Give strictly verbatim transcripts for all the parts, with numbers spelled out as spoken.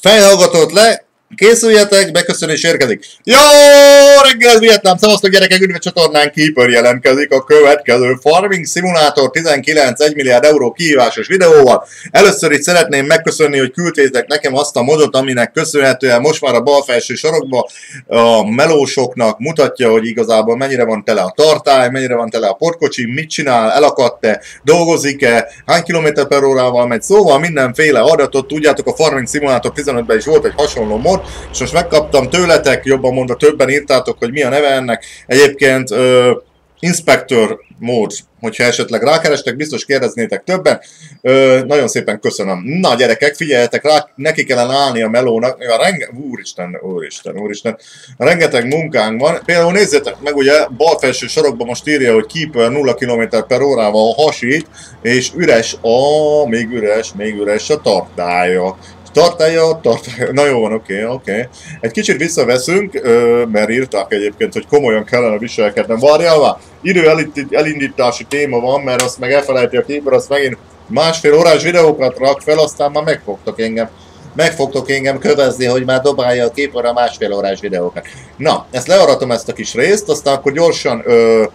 Fejhallgatót le, készüljetek, beköszönés érkezik. Jó reggel, Vietnám! Szevasztok gyerekek, üdv csatornán Keeper jelentkezik a következő Farming Simulator tizenkilenc egy milliárd euró kihívásos videóval. Először is szeretném megköszönni, hogy küldtétek nekem azt a modot, aminek köszönhetően most már a bal felső sarokba a melósoknak mutatja, hogy igazából mennyire van tele a tartály, mennyire van tele a portkocsi, mit csinál, elakadt-e, dolgozik-e, hány kilométer per órával megy, szóval mindenféle adatot. Tudjátok, a Farming Simulator tizenötben is volt egy hasonló mod, és most megkaptam tőletek, jobban mondva többen írtátok, hogy mi a neve ennek. Egyébként uh, Inspector mód, hogyha esetleg rákerestek, biztos kérdeznétek többen. Uh, nagyon szépen köszönöm. Na gyerekek, figyeljetek rá, neki kellene állni a melónak. A renge... Úristen, úristen, úristen. Rengeteg munkánk van. Például nézzétek meg, ugye bal felső sarokban most írja, hogy Keeper nulla kilométer per órával hasít, és üres a... még üres, még üres a tartálya. Tartálja, tartálja, na jó van, oké, okay, oké. Okay. Egy kicsit visszaveszünk, mert írták egyébként, hogy komolyan kellene viselkednem. Várjál már, idő elindítási téma van, mert azt meg elfelejti a Keeper, azt megint másfél órás videókat rak fel, aztán már megfogtok engem. Megfogtok engem kövezni, hogy már dobálja a Keeper a másfél órás videókat. Na, ezt learatom ezt a kis részt, aztán akkor gyorsan... Ö,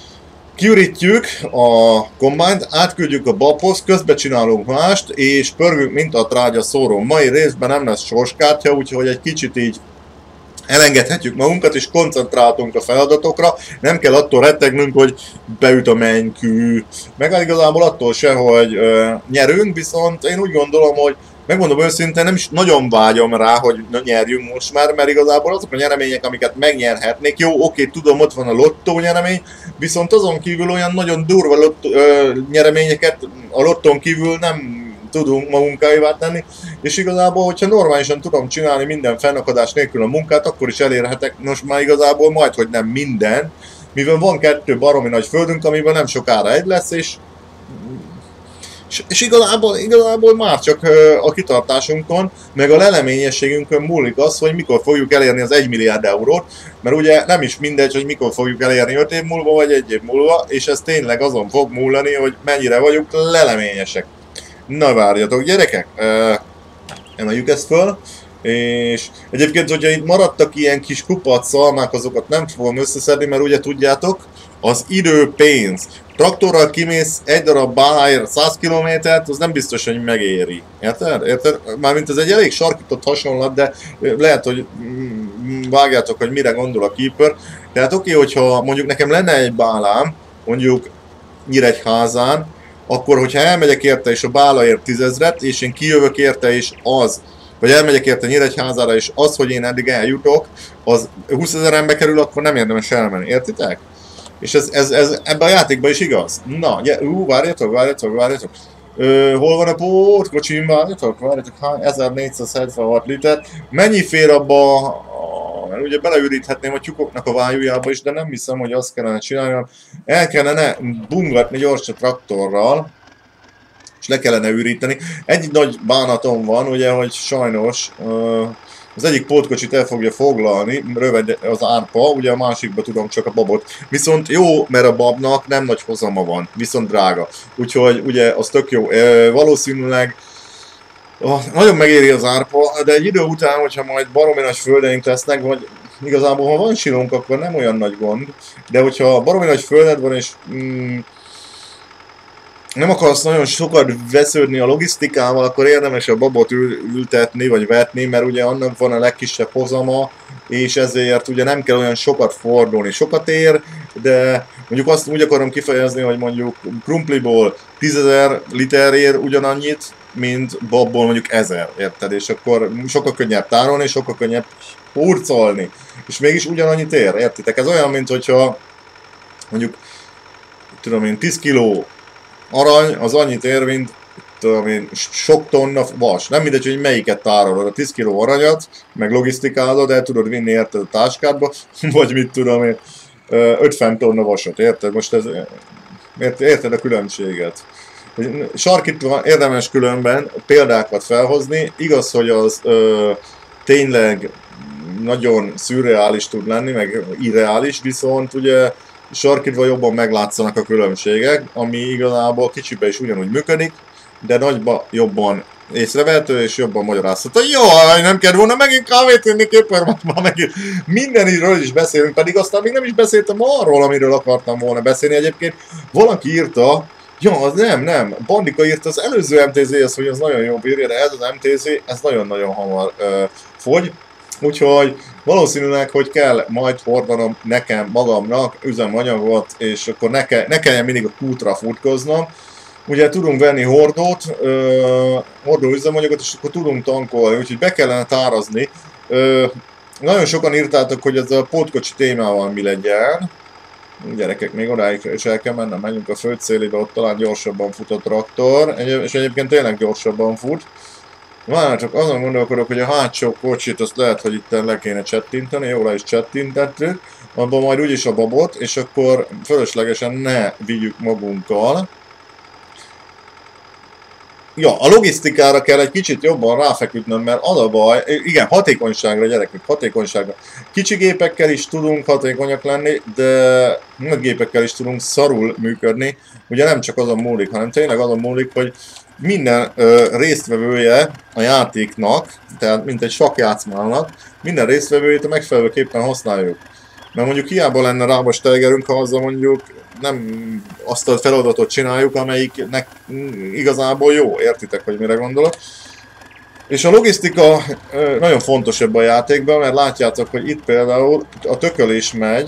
kiürítjük a kombányt, átküldjük a babhoz, közben csinálunk mást, és pörgünk, mint a trágya szóró. Mai részben nem lesz sorskártya, úgyhogy egy kicsit így elengedhetjük magunkat, és koncentráltunk a feladatokra. Nem kell attól rettegnünk, hogy beüt a mennykű, meg igazából attól se, hogy ö, nyerünk, viszont én úgy gondolom, hogy megmondom őszintén, nem is nagyon vágyom rá, hogy nyerjünk most már, mert igazából azok a nyeremények, amiket megnyerhetnék, jó, oké, tudom, ott van a lottó nyeremény, viszont azon kívül olyan nagyon durva lottó, ö, nyereményeket a lottón kívül nem tudunk magunkáivá tenni, és igazából, hogyha normálisan tudom csinálni minden fennakadás nélkül a munkát, akkor is elérhetek, most már igazából majd, hogy nem minden, mivel van kettő baromi nagy földünk, amiben nem sokára egy lesz, és És, és igazából, igazából már csak a kitartásunkon, meg a leleményességünkön múlik az, hogy mikor fogjuk elérni az egy milliárd eurót, mert ugye nem is mindegy, hogy mikor fogjuk elérni öt év múlva, vagy egy év múlva, és ez tényleg azon fog múlani, hogy mennyire vagyunk leleményesek. Na várjatok gyerekek, emeljük ezt föl, és egyébként, hogyha itt maradtak ilyen kis kupac szalmák, azokat nem fogom összeszedni, mert ugye tudjátok, az idő pénz. Traktorral kimész egy darab báláért száz kilométert, az nem biztos, hogy megéri. Érted? Érted? Mármint ez egy elég sarkított hasonlat, de lehet, hogy vágjátok, hogy mire gondol a Keeper. Tehát oké, hogyha mondjuk nekem lenne egy bálám, mondjuk Nyíregyházán, akkor hogyha elmegyek érte és a bála ér tízezret, és én kijövök érte és az, vagy elmegyek érte Nyíregyházára, és az, hogy én eddig eljutok, az húszezerembe kerül, akkor nem érdemes elmenni. Értitek? És ez, ez, ez ebben a játékban is igaz. Na, ú, várjatok, várjatok, várjatok. Ö, hol van a pótkocsim? Várjatok, várjatok, hány? ezernégyszázhetvenhat liter. Mennyi fér abba, mert ugye beleüríthetném a tyúkoknak a vájújába is, de nem hiszem, hogy azt kellene csinálni. El kellene bungatni gyors a traktorral, és le kellene üríteni. Egy nagy bánatom van, ugye, hogy sajnos ö, az egyik pótkocsit el fogja foglalni, rövid az árpa, ugye a másikba tudom csak a babot. Viszont jó, mert a babnak nem nagy hozama van, viszont drága. Úgyhogy ugye az tök jó. E, valószínűleg oh, nagyon megéri az árpa, de egy idő után, hogyha majd baromi nagy földeink lesznek, vagy igazából ha van silónk, akkor nem olyan nagy gond. De hogyha baromi nagy földed van, és mm, nem akarsz nagyon sokat vesződni a logisztikával, akkor érdemes a babot ül ültetni, vagy vetni, mert ugye annak van a legkisebb hozama, és ezért ugye nem kell olyan sokat fordulni. Sokat ér, de mondjuk azt úgy akarom kifejezni, hogy mondjuk krumpliból tízezer liter ér ugyanannyit, mint babból mondjuk ezer, érted? És akkor sokkal könnyebb tárolni, és sokkal könnyebb hurcolni. És mégis ugyanannyit ér, értitek? Ez olyan, mint hogyha mondjuk, tudom én, tíz kiló arany az annyit ér, mint tudom én, sok tonna vas. Nem mindegy, hogy melyiket tárolod, a tíz kiló aranyat, meg logisztikálod, el tudod vinni érted a táskádba, vagy mit tudom én, ötven tonna vasat, érted? Most ez, érted a különbséget? Sarkítva érdemes különben példákat felhozni, igaz, hogy az ö, tényleg nagyon szürreális tud lenni, meg irreális, viszont ugye sarkítva jobban meglátszanak a különbségek, ami igazából kicsibe is ugyanúgy működik, de nagyba jobban észrevehető és jobban magyarázható. Jaj, nem kell volna megint kávét inni, képer, már megint mindenről is beszélünk, pedig aztán még nem is beszéltem arról, amiről akartam volna beszélni. Egyébként valaki írta, ja, az nem, nem, Bandika írta az előző em té zé-hez, hogy az nagyon jó bírja, de ez az em té zé, ez nagyon-nagyon hamar ö, fogy. Úgyhogy valószínűleg, hogy kell majd hordanom nekem magamnak üzemanyagot, és akkor ne, ke ne kelljen mindig a kútra futkoznom. Ugye tudunk venni hordót, ö, hordó üzemanyagot, és akkor tudunk tankolni, úgyhogy be kellene tárazni. Ö, nagyon sokan írtátok, hogy ez a pótkocsi témával mi legyen. Gyerekek, még odáig is el kell mennem, menjünk a földszélébe, ott talán gyorsabban fut a traktor, és egyébként tényleg gyorsabban fut. Már csak azon gondolkodok, hogy a hátsó kocsit azt lehet, hogy itt le kéne csettinteni, jól le is csettintettük, abban majd úgyis a babot, és akkor fölöslegesen ne vigyük magunkkal. Ja, a logisztikára kell egy kicsit jobban ráfeküdnöm, mert az a baj, igen, hatékonyságra gyerekek, hatékonyságra. Kicsi gépekkel is tudunk hatékonyak lenni, de nagy gépekkel is tudunk szarul működni. Ugye nem csak azon múlik, hanem tényleg azon múlik, hogy minden ö, résztvevője a játéknak, tehát mint egy sakkjátszmának, minden résztvevőjét megfelelőképpen használjuk. Mert mondjuk hiába lenne rábas tejgerünk, ha azzal mondjuk nem azt a feladatot csináljuk, amelyiknek igazából jó, értitek, hogy mire gondolok. És a logisztika ö, nagyon fontos ebben a játékban, mert látjátok, hogy itt például a tökölés megy,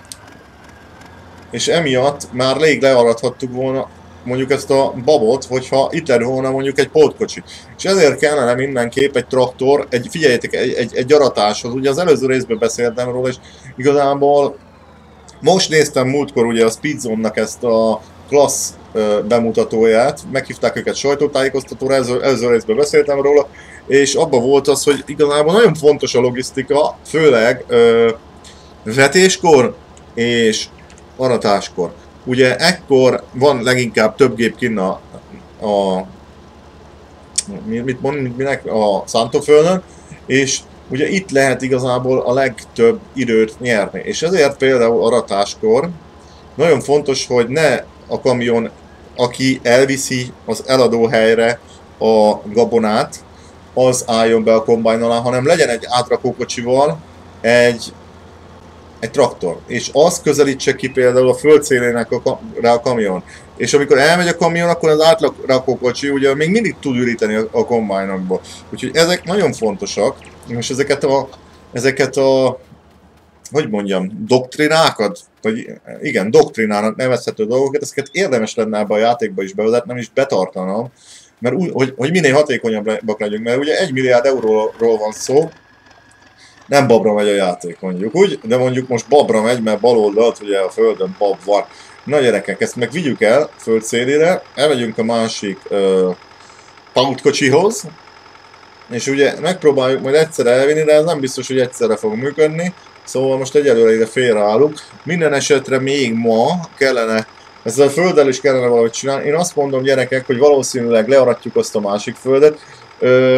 és emiatt már rég learadhattuk volna mondjuk ezt a babot, hogyha itt lett volna mondjuk egy pótkocsi. És ezért kellene mindenképp egy traktor, egy, figyeljetek, egy, egy, egy aratáshoz. Ugye az előző részben beszéltem róla, és igazából most néztem múltkor ugye a Speedzone-nak ezt a klassz bemutatóját, meghívták őket sajtótájékoztatóra, előző, előző részben beszéltem róla, és abban volt az, hogy igazából nagyon fontos a logisztika, főleg ö, vetéskor és aratáskor. Ugye ekkor van leginkább több gép kinn a, a mit mond, minek, a szántóföldön, és ugye itt lehet igazából a legtöbb időt nyerni. És ezért például aratáskor nagyon fontos, hogy ne a kamion, aki elviszi az eladó helyre a gabonát, az álljon be a kombájn alá, hanem legyen egy átrakókocsival egy egy traktor, és az közelítse ki például a földszélének a, rá a kamion. És amikor elmegy a kamion, akkor az átrakókocsi ugye még mindig tud üríteni a, a kombájnokba. Úgyhogy ezek nagyon fontosak, és ezeket a, ezeket a, hogy mondjam, doktrinákat, vagy igen, doktrinának nevezhető dolgokat, ezeket érdemes lenne ebbe a játékba is bevezetnem, és betartanom, mert úgy, hogy, hogy minél hatékonyabbak legyünk, mert ugye egy milliárd euróról van szó, nem babra megy a játék mondjuk úgy, de mondjuk most babra megy, mert bal oldalt ugye a földön bab van. Na gyerekek, ezt meg vigyük el föld szélére, elmegyünk a másik uh, pautkocsihoz, és ugye megpróbáljuk majd egyszer elvinni, de ez nem biztos, hogy egyszerre fog működni, szóval most egyelőre ide félreállunk. Minden esetre még ma kellene, ezzel a földdel is kellene valahogy csinálni. Én azt mondom gyerekek, hogy valószínűleg learatjuk azt a másik földet. Uh,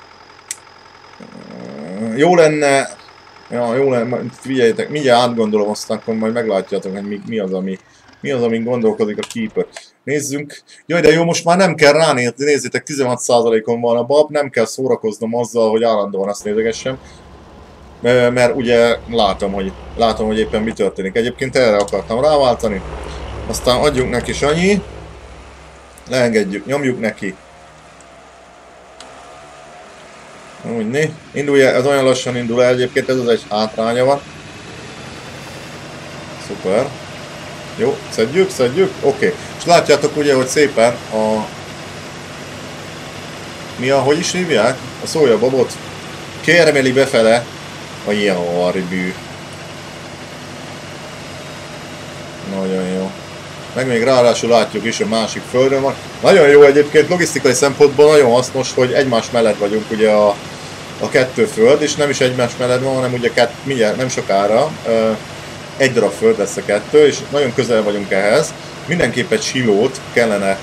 Jó lenne, ja, jó lenne, figyeljétek, mindjárt átgondolom, aztán akkor majd meglátjátok, hogy mi, mi az, ami, mi az, amin gondolkodik a Keeper. Nézzünk. Jaj, de jó, most már nem kell ránézni, nézzétek, tizenhat százalékon van a bab, nem kell szórakoznom azzal, hogy állandóan azt nézegessem. Mert ugye látom, hogy, látom, hogy éppen mi történik. Egyébként erre akartam ráváltani. Aztán adjunk neki annyi. Leengedjük, nyomjuk neki. Úgy né. Indulj el, ez olyan lassan indul el, egyébként ez az egy hátránya van. Szuper. Jó, szedjük, szedjük, oké. Okay. És látjátok ugye, hogy szépen a... Mi a, hogy is hívják? A szójababot kérmeli befele a jarbű. Nagyon jó. Meg még ráadásul látjuk is, a másik földön van. Nagyon jó egyébként, logisztikai szempontból nagyon hasznos, hogy egymás mellett vagyunk ugye a, a kettő föld, és nem is egymás mellett van, hanem ugye kett, mindjárt, nem sokára egy darab föld lesz a kettő, és nagyon közel vagyunk ehhez. Mindenképp egy silót kellene,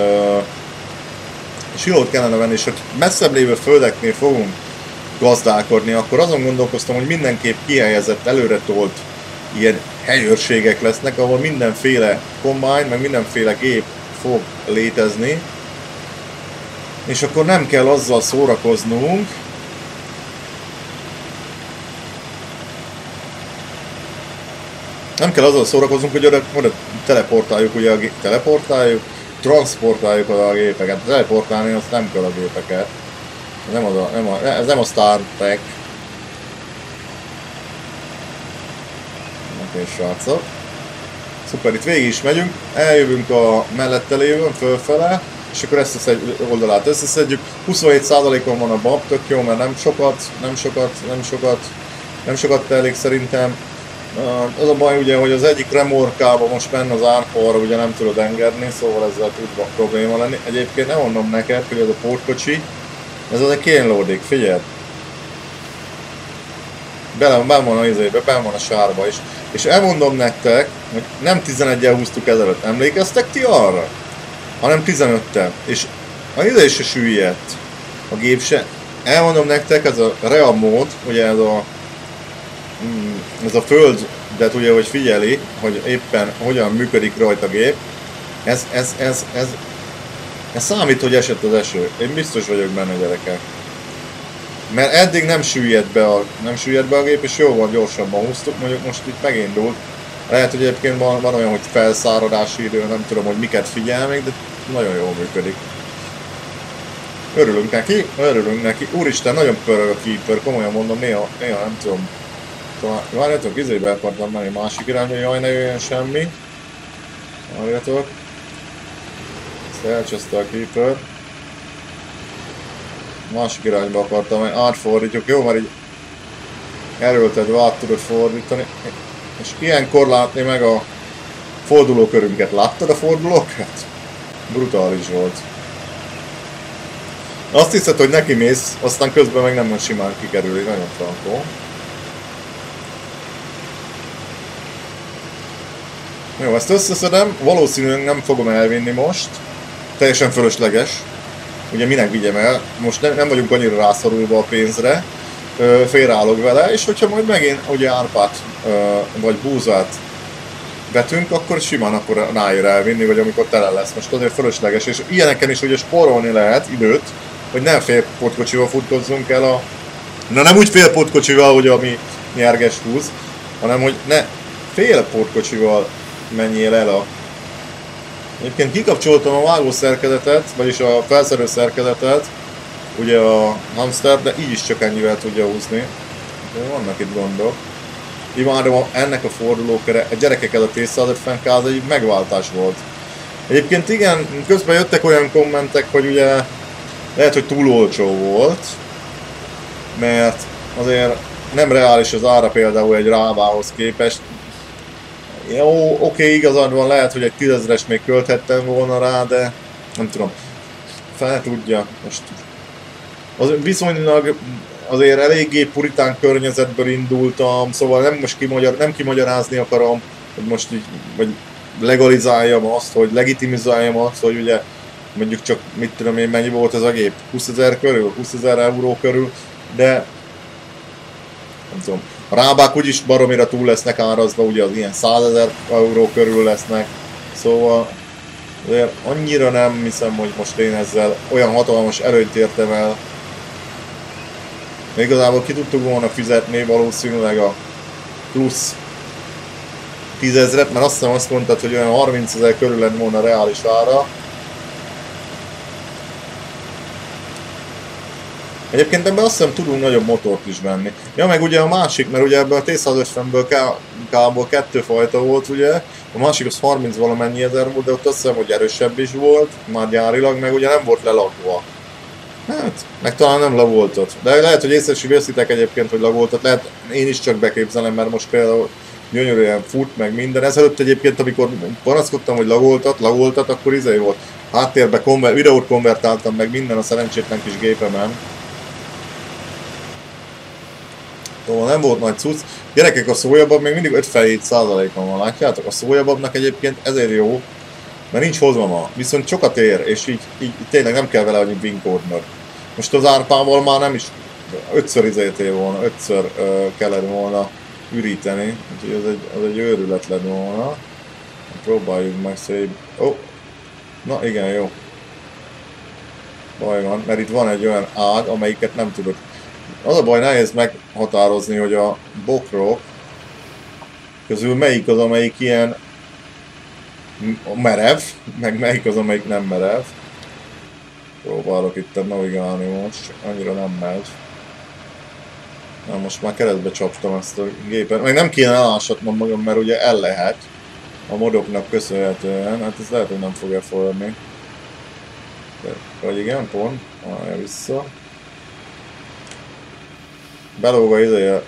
silót kellene venni, és hogy messzebb lévő földeknél fogunk gazdálkodni, akkor azon gondolkoztam, hogy mindenképp kihelyezett, előre tolt ilyen helyőrségek lesznek, ahol mindenféle kombány, meg mindenféle gép fog létezni. És akkor nem kell azzal szórakoznunk, nem kell azzal szórakoznunk, hogy oda, oda teleportáljuk, ugye a gép, teleportáljuk, transportáljuk oda a gépeket. Teleportálni azt nem kell a gépeket. Ez nem, az a, nem a, ez nem a Star Trek. Oké, srácok. Szuper, itt végig is megyünk, eljövünk a mellette lévőn, fölfele, és akkor ezt az egy oldalát összeszedjük. huszonhét százalékon van a bab, tök jó, mert nem sokat, nem sokat, nem sokat, nem sokat telik szerintem. Az a baj ugye, hogy az egyik remorkában most benne az árpóra ugye nem tudod engedni, szóval ezzel tud probléma lenni. Egyébként nem mondom neked, hogy ez a pótkocsi, ez az egy kénlódik, figyeld! Bele van a izébe, bele van a sárba is. És elmondom nektek, hogy nem tizeneggyel húztuk ezelőtt, emlékeztek ti arra? Hanem tizenöttel. És a izé se süllyedt. A gép se. Elmondom nektek, ez a real mód, ugye ez a ez a földet ugye, hogy figyeli, hogy éppen hogyan működik rajta a gép, ez, ez, ez, ez, ez számít, hogy esett az eső. Én biztos vagyok benne, gyerekek. Mert eddig nem süllyedt be a, nem süllyedt be a gép, és jóval gyorsabban húztuk, mondjuk most itt megindult. Lehet, hogy egyébként van, van olyan, hogy felszáradási idő, nem tudom, hogy miket figyel még, de nagyon jól működik. Örülünk neki, örülünk neki. Úristen, nagyon pörög a keeper, komolyan mondom, néha, néha nem tudom. Várjatok, izébe akartam menni másik irányba, jaj, ne jöjjön semmi. Várjatok. Ezt elcseszte a keeper. Másik irányba akartam menni, átfordítjuk, jó, mert így erőltetve át tudod fordítani. És ilyenkor látni meg a fordulókörünket. Láttad a fordulókat? Brutális volt. Azt hiszed, hogy neki mész, aztán közben meg nem simán kikerül, nagyon frankó. Jó, ezt összeszedem, valószínűleg nem fogom elvinni most. Teljesen fölösleges. Ugye minek vigyem el, most nem, nem vagyunk annyira rászorulva a pénzre. Félreállok vele, és hogyha majd megint ugye árpát vagy búzát vetünk, akkor simán akkor ráér elvinni, vagy amikor tele lesz. Most azért fölösleges, és ilyeneken is ugye spórolni lehet időt, hogy nem fél pótkocsival futkozzunk el a... Na nem úgy fél pótkocsival, hogy ami nyergest húz, hanem hogy ne fél pótkocsival menjél el a... Egyébként kikapcsoltam a vágószerkezetet, vagyis a felszerelő szerkezetet, ugye a hamster, de így is csak ennyivel tudja húzni. De vannak itt gondok. Imádom ennek a fordulókere, a gyerekekkel a T száz ötven ká egy megváltás volt. Egyébként igen, közben jöttek olyan kommentek, hogy ugye lehet, hogy túl olcsó volt, mert azért nem reális az ára például egy Rávához képest. Jó, oké, igazad van, lehet, hogy egy tízezres még költhettem volna rá, de nem tudom, fel tudja most. Az viszonylag azért eléggé puritán környezetből indultam, szóval nem most kimagyar, nem kimagyarázni akarom, hogy most így, vagy legalizáljam azt, hogy legitimizáljam azt, hogy ugye mondjuk csak mit tudom én mennyi volt ez a gép, húszezer körül, húszezer euró körül, de nem tudom, a rábák úgyis baromira túl lesznek árazva, ugye az ilyen százezer euró körül lesznek, szóval azért annyira nem hiszem, hogy most én ezzel olyan hatalmas előnyt értem el. Igazából ki tudtuk volna fizetni valószínűleg a plusz tízezret, mert azt hiszem azt mondtad, hogy olyan harmincezer körül lett volna reális ára. Egyébként ebben azt hiszem tudunk nagyobb motort is venni. Ja, meg ugye a másik, mert ugye ebben a T száz ötvenből K-ból kettő fajta volt ugye, a másik az harminc valamennyi ezer volt, de ott azt hiszem, hogy erősebb is volt, már gyárilag, meg ugye nem volt lelakva. Hát, meg talán nem lagoltat. De lehet, hogy észre is veszitek egyébként, hogy lagoltat. Lehet, én is csak beképzelem, mert most például gyönyörűen fut, meg minden. Ezelőtt egyébként, amikor panaszkodtam, hogy lagoltat, lagoltat, akkor izé volt. Háttérbe konver videót konvertáltam, meg minden a szerencsétlen kis gépemen. Szóval nem volt nagy cucc. Gyerekek, a szójabab még mindig ötvenhét százalékon van, látjátok? A szójababnak egyébként ezért jó, mert nincs hozmama, viszont sokat ér, és így, így tényleg nem kell vele annyit vinkódnod. Most az árpával már nem is ötször izéltél volna, ötször uh, kellett volna üríteni, úgyhogy az egy, az egy őrület lett volna. Próbáljuk meg szép. Ó, oh. Na igen, jó. Baj van, mert itt van egy olyan ág, amelyiket nem tudod. Az a baj, nehéz meghatározni, hogy a bokrok közül melyik az, amelyik ilyen merev, meg melyik az, amelyik nem merev. Próbálok itt navigálni most, csak annyira nem megy. Na most már keresztbe csaptam ezt a gépet. Meg nem kéne elásatnom magam, mert ugye el lehet a modoknak köszönhetően. Hát ez lehet, hogy nem fog elfogadni. Vagy igen, pont. Állja vissza. Belóg a ideje.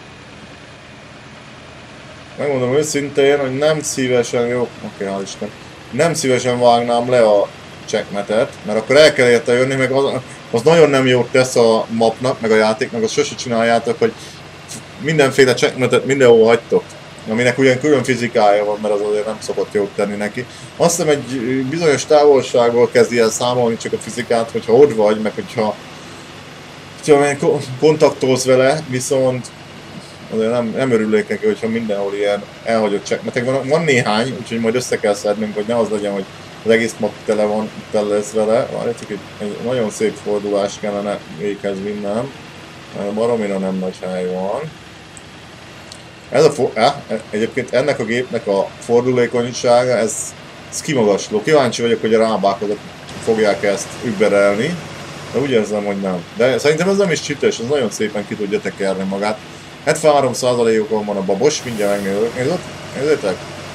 Megmondom őszintén, hogy nem szívesen, jó, oké, hál' Isten. Nem szívesen vágnám le a checkmetet, mert akkor el kell érte jönni, meg az, az nagyon nem jót tesz a mapnak, meg a játéknak, azt sose csináljátok, hogy mindenféle checkmetet mindenhol hagytok, aminek ugyan külön fizikája van, mert az azért nem szokott jót tenni neki. Azt hiszem egy bizonyos távolságból kezdi el számolni csak a fizikát, hogyha ott vagy, meg hogyha, hogyha kontaktolsz vele, viszont azért nem, nem örülnék neki, hogyha mindenhol ilyen elhagyott checkmetek van. Van néhány, úgyhogy majd össze kell szednünk, hogy ne az legyen, hogy az egész map tele van, tele lesz vele. Várjátok, egy, egy nagyon szép fordulás kellene véghez vinnem. Baromira nem nagy hely van. Ez a for, eh, egyébként ennek a gépnek a fordulékonysága, ez, ez kimagasló. Kíváncsi vagyok, hogy a rábákozok fogják ezt überelni. De úgy érzem, hogy nem. De szerintem ez nem is csütös, ez nagyon szépen ki tudja tekerni magát. hetvenhárom százalékon van a babos, mindjárt megnézek. Nézzük, nézzétek?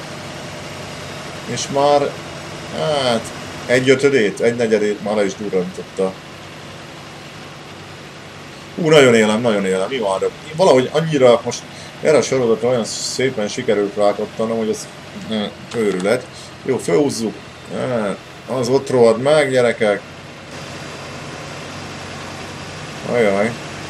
És már, hát, egy ötödét, egy negyedét már le is durrantotta. Ú, nagyon élem, nagyon élem, mi van? Valahogy annyira most erre a sorozatra olyan szépen sikerült rákattanom, hogy ez ne, őrület. Jó, fölhúzzuk. Az ott rohad meg, gyerekek. Ajaj.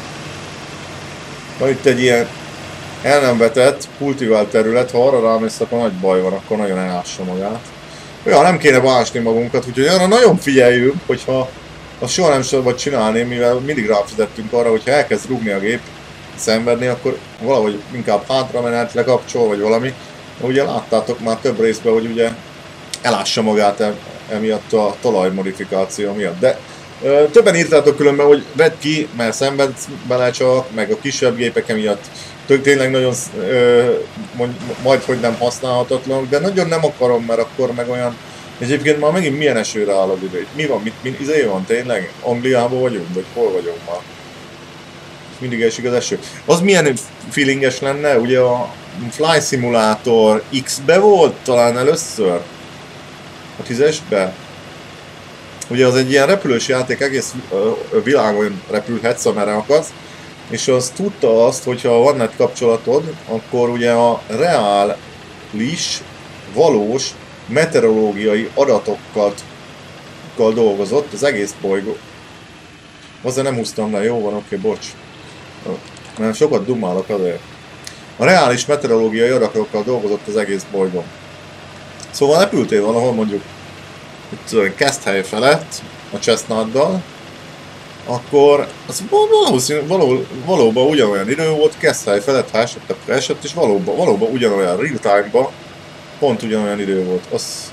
Van itt egy ilyen el nem vetett, kultivált terület, ha arra rámész, akkor nagy baj van, akkor nagyon elássa magát. Ja, nem kéne básni magunkat, úgyhogy arra nagyon figyeljünk, hogyha azt soha nem szabad csinálni, mivel mindig ráfizettünk arra, hogyha elkezd rúgni a gép, szenvedni, akkor valahogy inkább hátra menet, lekapcsol, vagy valami. Ugye láttátok már több részben, hogy ugye elássa magát emiatt a talajmodifikáció miatt. De ö, többen írtátok különben, hogy vedd ki, mert szenvedsz bele csak, meg a kisebb gépek emiatt tényleg nagyon ö, mond, majd hogy nem használhatatlanok, de nagyon nem akarom, mert akkor meg olyan. Egyébként már megint milyen esőre áll az idő. Mi van, mit, mit izé van tényleg? Angliában vagyunk, vagy hol vagyunk már? Mindig esik az eső. Az milyen feelinges lenne? Ugye a Fly Simulator X-be volt talán először? A tízesbe? Ugye az egy ilyen repülős játék, egész világon repülhetsz, amerre akarsz. És az tudta azt, hogyha van net kapcsolatod, akkor ugye a reális, valós meteorológiai adatokkal dolgozott az egész bolygó. Azért nem húztam le, jó van, oké, bocs. Mert sokat dumálok azért. A reális meteorológiai adatokkal dolgozott az egész bolygón. Szóval repültél valahol mondjuk itt Keszthely felett a Chestnuddal, akkor az valószínű, való, valóban ugyanolyan idő volt, Keszthely felett, ha esett, akkor esett, és valóban, valóban ugyanolyan real time-ban pont ugyanolyan idő volt. Az...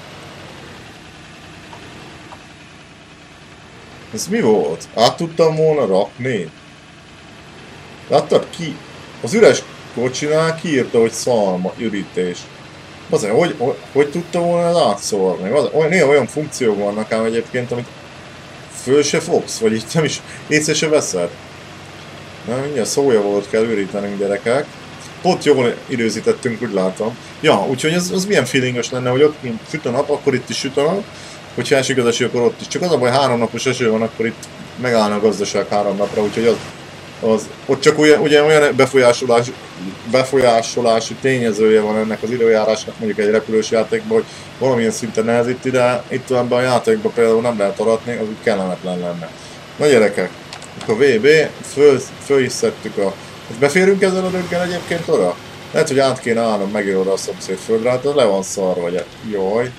Ez mi volt? Át tudtam volna rakni? Láttad ki? Az üres kocsinál kiírta, hogy szalma, ürítés. Azért, hogy, hogy, hogy tudtam volna ez átszórni? Olyan, néha olyan funkciók vannak ám egyébként, amit föl se fogsz, vagy itt nem is észre se veszed. Na, mindjárt szója volt, kell ürítenünk, gyerekek. Pont jól időzítettünk, úgy látom. Ja, úgyhogy ez, az milyen feelingos lenne, hogy ott süt a nap, akkor itt is süt a nap. Hogyha esik az eső, akkor ott is. Csak az a baj, három napos eső van, akkor itt megállna a gazdaság három napra, úgyhogy az, az ott csak ugye, ugye olyan befolyásolás, befolyásolási tényezője van ennek az időjárásnak, mondjuk egy repülős játékban, hogy valamilyen szinten nehezíti, de itt ebben a játékban például nem lehet aratni, az úgy kellemetlen lenne. Na gyerekek, a vé bé, föl, föl is szedtük a... Beférünk ezzel a döggel egyébként oda? Lehet, hogy át kéne állnom megér oda a szomszéd földre, hát le van szarva, vagy jaj.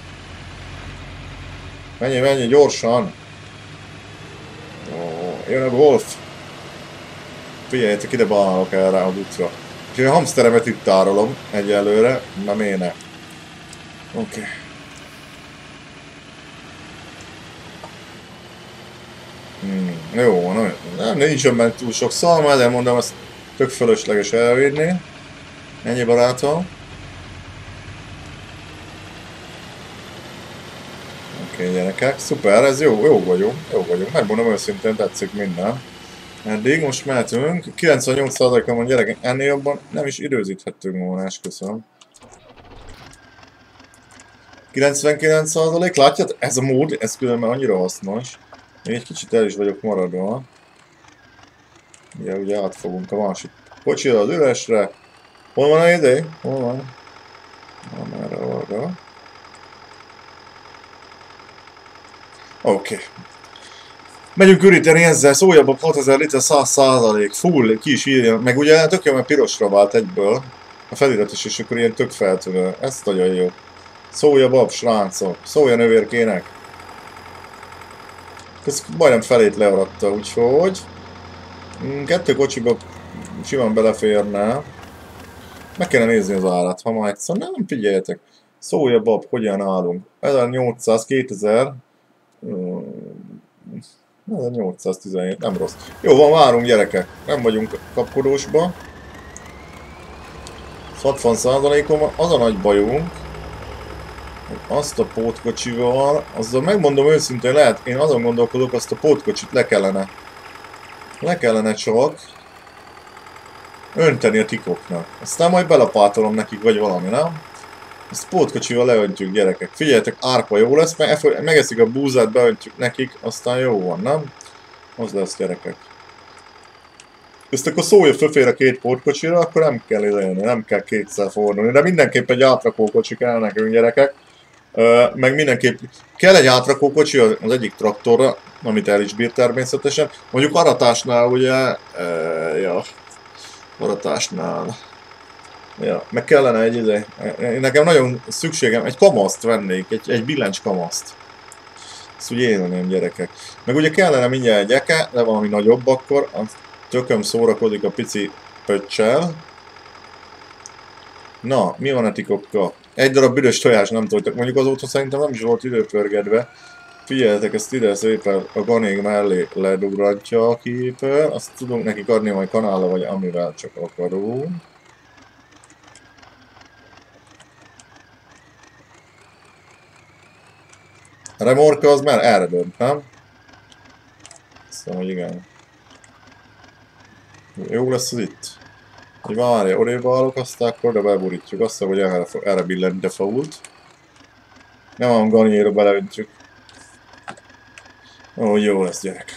Menjél, menjél, gyorsan! Ó, jön a Golf! Figyeljetek, ide beállok erre az útra. Úgyhogy a hamszteremet itt tárolom egyelőre, na miért ne? Oké. Okay. Hmm, jó, nagyon. Nem, nincsen benne túl sok szalma, de mondom, ezt tök fölösleges elvédni. Ennyi barátom. Oké, okay, gyerekek, szuper, ez jó, jó vagyunk, jó vagyunk. Megmondom őszintén, tetszik minden. Eddig most mehetünk. kilencvennyolc százalékon van gyerekek, ennél jobban nem is időzíthettünk volna, esküszöm. kilencvenkilenc százalék, látjátok? Ez a mód, ez különben annyira hasznos. Én egy kicsit el is vagyok maradva. Ugye, ugye átfogunk a másik kocsira az üresre. Hol van a idő? Hol van? Van erre arra. Oké. Okay. Megyünk üríteni ezzel, szójabbak hatezer liter, száz százalék, full, ki is írja. Meg ugye tök jó, mert pirosra vált egyből. A felirat is, és akkor ilyen tök feltűnő. Ez nagyon jó. Szója bab, srácok. Szója növérkének. Ez majdnem felét learadta, úgyhogy... Kettő kocsiba simán beleférne. Meg kéne nézni az árat, ha már egyszer. Nem, figyeljetek. Szója bab, hogyan állunk? ezernyolcszáz, kétezer... ezernyolcszáztizenhét, nem rossz. Jó van, várunk gyerekek. Nem vagyunk kapkodósba. hatvan százalékon van. Az a nagy bajunk, hogy azt a pótkocsival, azzal megmondom őszintén, lehet, én azon gondolkodok, azt a pótkocsit le kellene. Le kellene csak önteni a tikoknak. Aztán majd belapátolom nekik, vagy valami, nem? Ezt pótkocsival leöntjük, gyerekek. Figyeljetek, árpa jó lesz, meg megeszik a búzát, beöntjük nekik, aztán jó van, nem? Az lesz, gyerekek. Ezt akkor szólja fölfér a két pótkocsira, akkor nem kell idejönni, nem kell kétszer fordulni. De mindenképp egy átrakókocsi kell nekünk, gyerekek. Ö, meg mindenképp kell egy átrakókocsi az egyik traktorra, amit el is bír természetesen. Mondjuk aratásnál ugye... Ö, ja, aratásnál... Ja, meg kellene egy ide. Nekem nagyon szükségem, egy kamaszt vennék, egy, egy billencs kamaszt. Ezt ugye én nem gyerekek. Meg ugye kellene mindjárt egy eke, de valami nagyobb akkor, a tököm szórakodik a pici pöccsel. Na, mi van a tikokkal? Egy darab büdös tojás nem tudtok, mondjuk azóta szerintem nem is volt időpörgedve. Figyeljetek, ezt ide szépen a ganék mellé ledurrantja a képer, azt tudunk nekik adni majd kanállal, vagy amivel csak akarunk. A remorka az már erre dönt, nem? Szóval, hogy igen. Jó lesz az itt. Hogy várja, odébb állok, aztán akkor de beborítjuk. Azt mondom, hogy erre, erre billent a fault. Nem a ganiéra beleöntjük. Ó, jó lesz, gyerekek.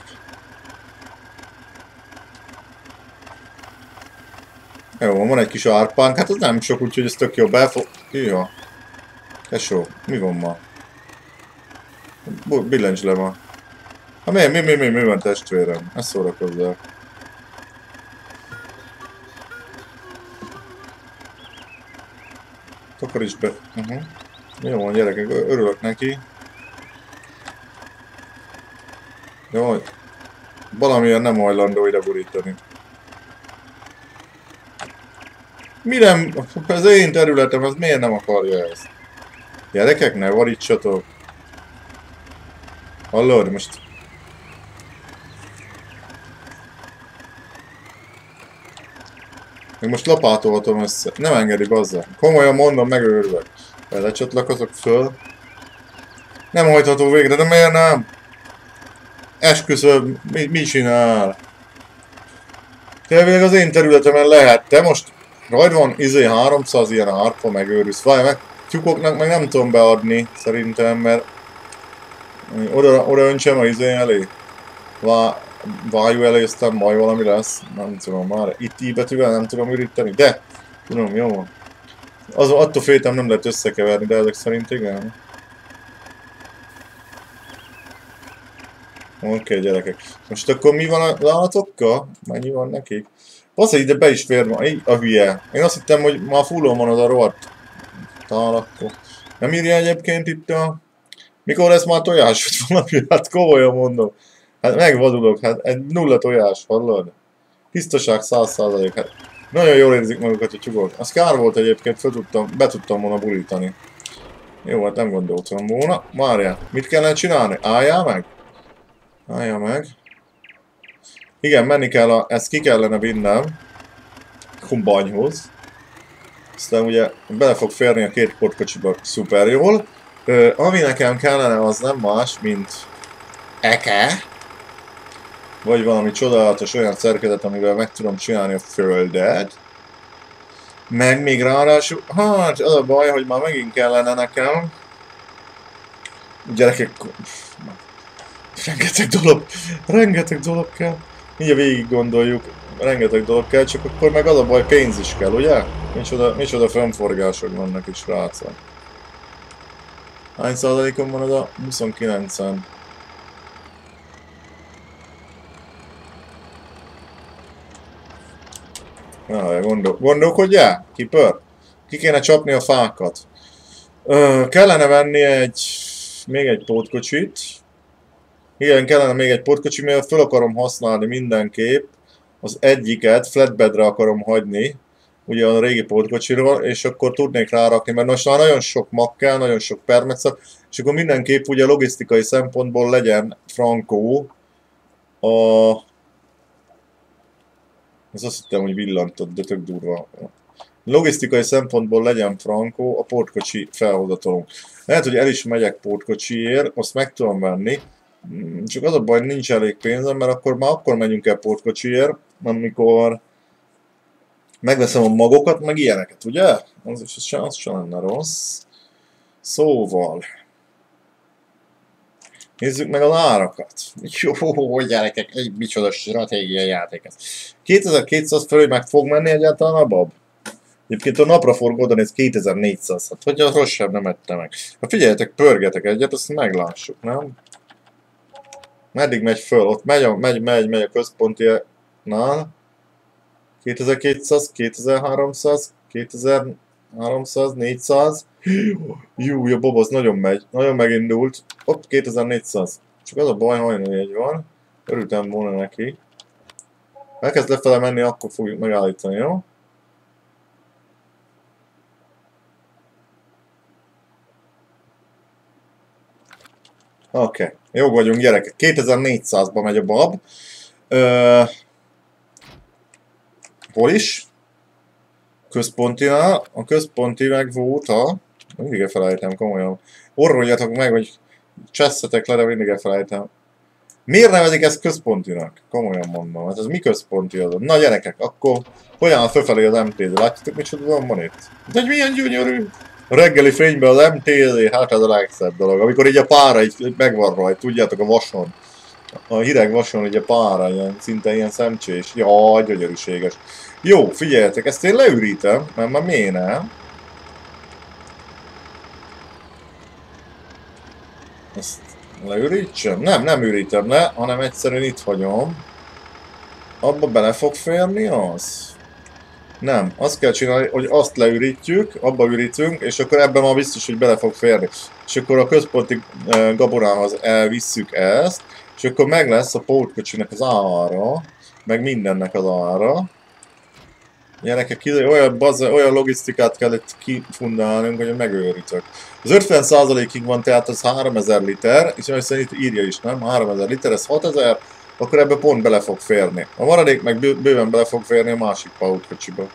Jó, van egy kis árpánk, hát az nem sok, úgyhogy ez tök jó belfog... Hűha. Tesó, mi van ma? Billencs le ma. Ha mi, mi, mi, mi, mi van testvérem? Ezt szórakozzál. Takaríts be. Uh-huh. Jó van, gyerekek, örülök neki. Jó, valamilyen nem hajlandó ide borítani. Mi nem? Ez én területem, ez miért nem akarja ezt? Gyerekek, ne borítsatok. Hallod, most... Még most lapátolhatom össze. Nem engedi bazzá. Komolyan mondom, megőrülök. Belecsatlakozok föl. Nem hajtható végre, de miért nem? Esküszöm, mi, mi csinál? Tényleg az én területemen lehet. Te most rajt van izé háromszáz ilyen árpa, megőrülsz. Várj meg, tyúkoknak meg nem tudom beadni, szerintem, mert oda, oda öntsem a izé elé. Vá, vájú elé, aztán majd valami lesz. Nem tudom már. Itt i betűvel nem tudom üríteni, de tudom, jó van. Az, attól féltem nem lehet összekeverni, de ezek szerint igen. Oké, okay, gyerekek. Most akkor mi van az állatokkal? Mennyi van nekik? Bassza, ide be is fér ma. A hülye. Én azt hittem, hogy már fullon van az a rohadt tálakkó. Nem írja egyébként itt a... Mikor lesz már tojás, hogy valami? Hát komolyan mondom. Hát megvadulok, hát egy nulla tojás, hallod? Tisztaság száz százalék, hát nagyon jól érzik magukat a tyúkok. Az kár volt egyébként, fel tudtam, be tudtam volna burítani. Jó, hát nem gondoltam volna. Várjál, mit kellene csinálni? Álljál meg? Álljál meg. Igen, menni kell, a, ezt ki kellene vinnem kombányhoz. Aztán ugye bele fog férni a két portkocsiba szuper jól. Ö, ami nekem kellene, az nem más, mint eke. Vagy valami csodálatos olyan szerkezet, amivel meg tudom csinálni a földet. Meg még ráadásul, hát az a baj, hogy már megint kellene nekem. Gyerekek, rengeteg dolog, rengeteg dolog kell. Mindjárt végig gondoljuk, rengeteg dolog kell, csak akkor meg az a baj, pénz is kell, ugye? Micsoda, micsoda fennforgások vannak is, srácok. Hány százalékon van az a huszonkilencen? Na, gondol, gondolkodjál, kipör. Ki kéne csapni a fákat. Ö, kellene venni egy, még egy pótkocsit. Igen, kellene még egy pótkocsi, mivel fel akarom használni mindenképp. Az egyiket flatbedre akarom hagyni, ugye a régi pótkocsiról, és akkor tudnék rárakni, mert most már nagyon sok mag kell, nagyon sok permetszak, és akkor mindenképp ugye logisztikai szempontból legyen frankó a... Ez azt hittem, hogy villantott, de tök durva. Logisztikai szempontból legyen frankó a pótkocsi felhozatalunk. Lehet, hogy el is megyek pótkocsiért, azt meg tudom venni, csak az a baj, nincs elég pénzem, mert akkor már akkor menjünk el pótkocsiért, amikor megveszem a magokat, meg ilyeneket, ugye? Az is az, az sem lenne rossz. Szóval... Nézzük meg az árakat. Jó, gyerekek, egy micsoda stratégiai játék ez. kétezer-kétszáz fölé meg fog menni egyáltalán a bab? Egyébként a napraforgó oda néz kétezer-négyszáz, hát hogy az rossz sem nem ette meg. Ha figyeljetek, pörgetek egyet, azt meglássuk, nem? Meddig megy föl? Ott megy, megy, megy, megy a központiaknál. kétezer-kétszáz, kétezer-háromszáz, kétezer-háromszáz, négyszáz. Jó, a bob az nagyon megy, nagyon megindult. Hopp, kétezer-négyszáz. Csak az a baj, hajnali egy van. Örültem volna neki. Elkezd lefele menni, akkor fogjuk megállítani, jó? Oké, okay. Jó vagyunk, gyerekek. kétezer-négyszázba megy a bab. Ö... Hol is? Központinál. A központi meg volt a... Mindig elfelejtem, komolyan. Orroljatok meg, hogy csesszetek le, de mindig elfelejtem. Miért nevezik ezt központinak? Komolyan mondom. Hát ez mi központi az? Na gyerekek, akkor hogyan áll fölfelé az em té zé? Látjátok, micsoda van itt? De egy milyen gyönyörű! A reggeli fényben az em té zé, hát ez a legszebb dolog. Amikor így a pára így megvan rajta, tudjátok, a vason. A hideg vason így a pára, ilyen, szinte ilyen szemcsés. Jaj, gyönyörűséges. Jó, figyeljetek, ezt én leürítem, mert már miért nem? Ezt leürítsem? Nem, nem ürítem le, hanem egyszerűen itt hagyom. Abba bele fog férni az? Nem, azt kell csinálni, hogy azt leürítjük, abba ürítünk, és akkor ebben már biztos, hogy bele fog férni. És akkor a központi e, gabonához elvisszük ezt, és akkor meg lesz a pótkocsinak az ára, meg mindennek az ára. Gyerekek, olyan, bazza, olyan logisztikát kell itt kifundálnunk, hogy megőrítök. Az ötven százalékig van, tehát az háromezer liter, és szerint írja is, nem? háromezer liter, ez hatezer, akkor ebbe pont bele fog férni. A maradék meg bőven bele fog férni a másik pótkocsiba.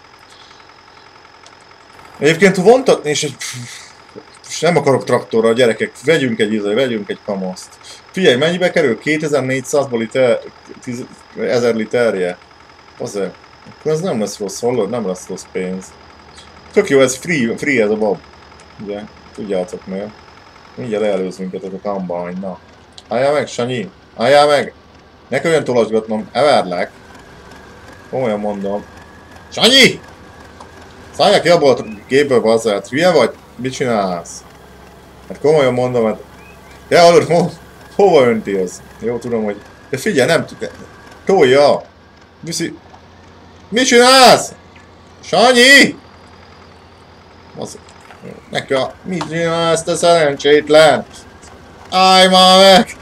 Egyébként vontatni is egy... Most nem akarok traktorral, gyerekek, vegyünk egy izé, vegyünk egy kamaszt. Figyelj, mennyibe kerül? kétezer-négyszáz liter, ezer literje? Azért. Akkor ez nem lesz rossz, hallod? Nem lesz rossz pénz. Tök jó, ez free, free ez a bab. Ugye, tudjátok meg. Mindjárt előz minket ez a combine, na. Álljál meg, Sanyi! Álljál meg! Ne kelljen tolasgatnom, everlek. Komolyan mondom. Sanyi! Szálljál ki abból a gépből, bazzát, hülye vagy? Mit csinálsz? Hát komolyan mondom, hát... Te hallod, ho hova önti ez? Jó, tudom, hogy... De figyelj, nem tudja. Tolja! Viszi... Mit csinálsz? Sanyi! Az... Neki a... Mit csinálsz, te szerencsétlen? Állj már meg!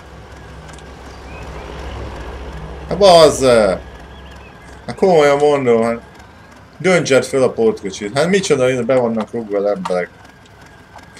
Hát bazze! Hát komolyan mondom, hát... Döntsed fel a pótkocsit. Hát micsoda, ide be vannak rúgva az emberek.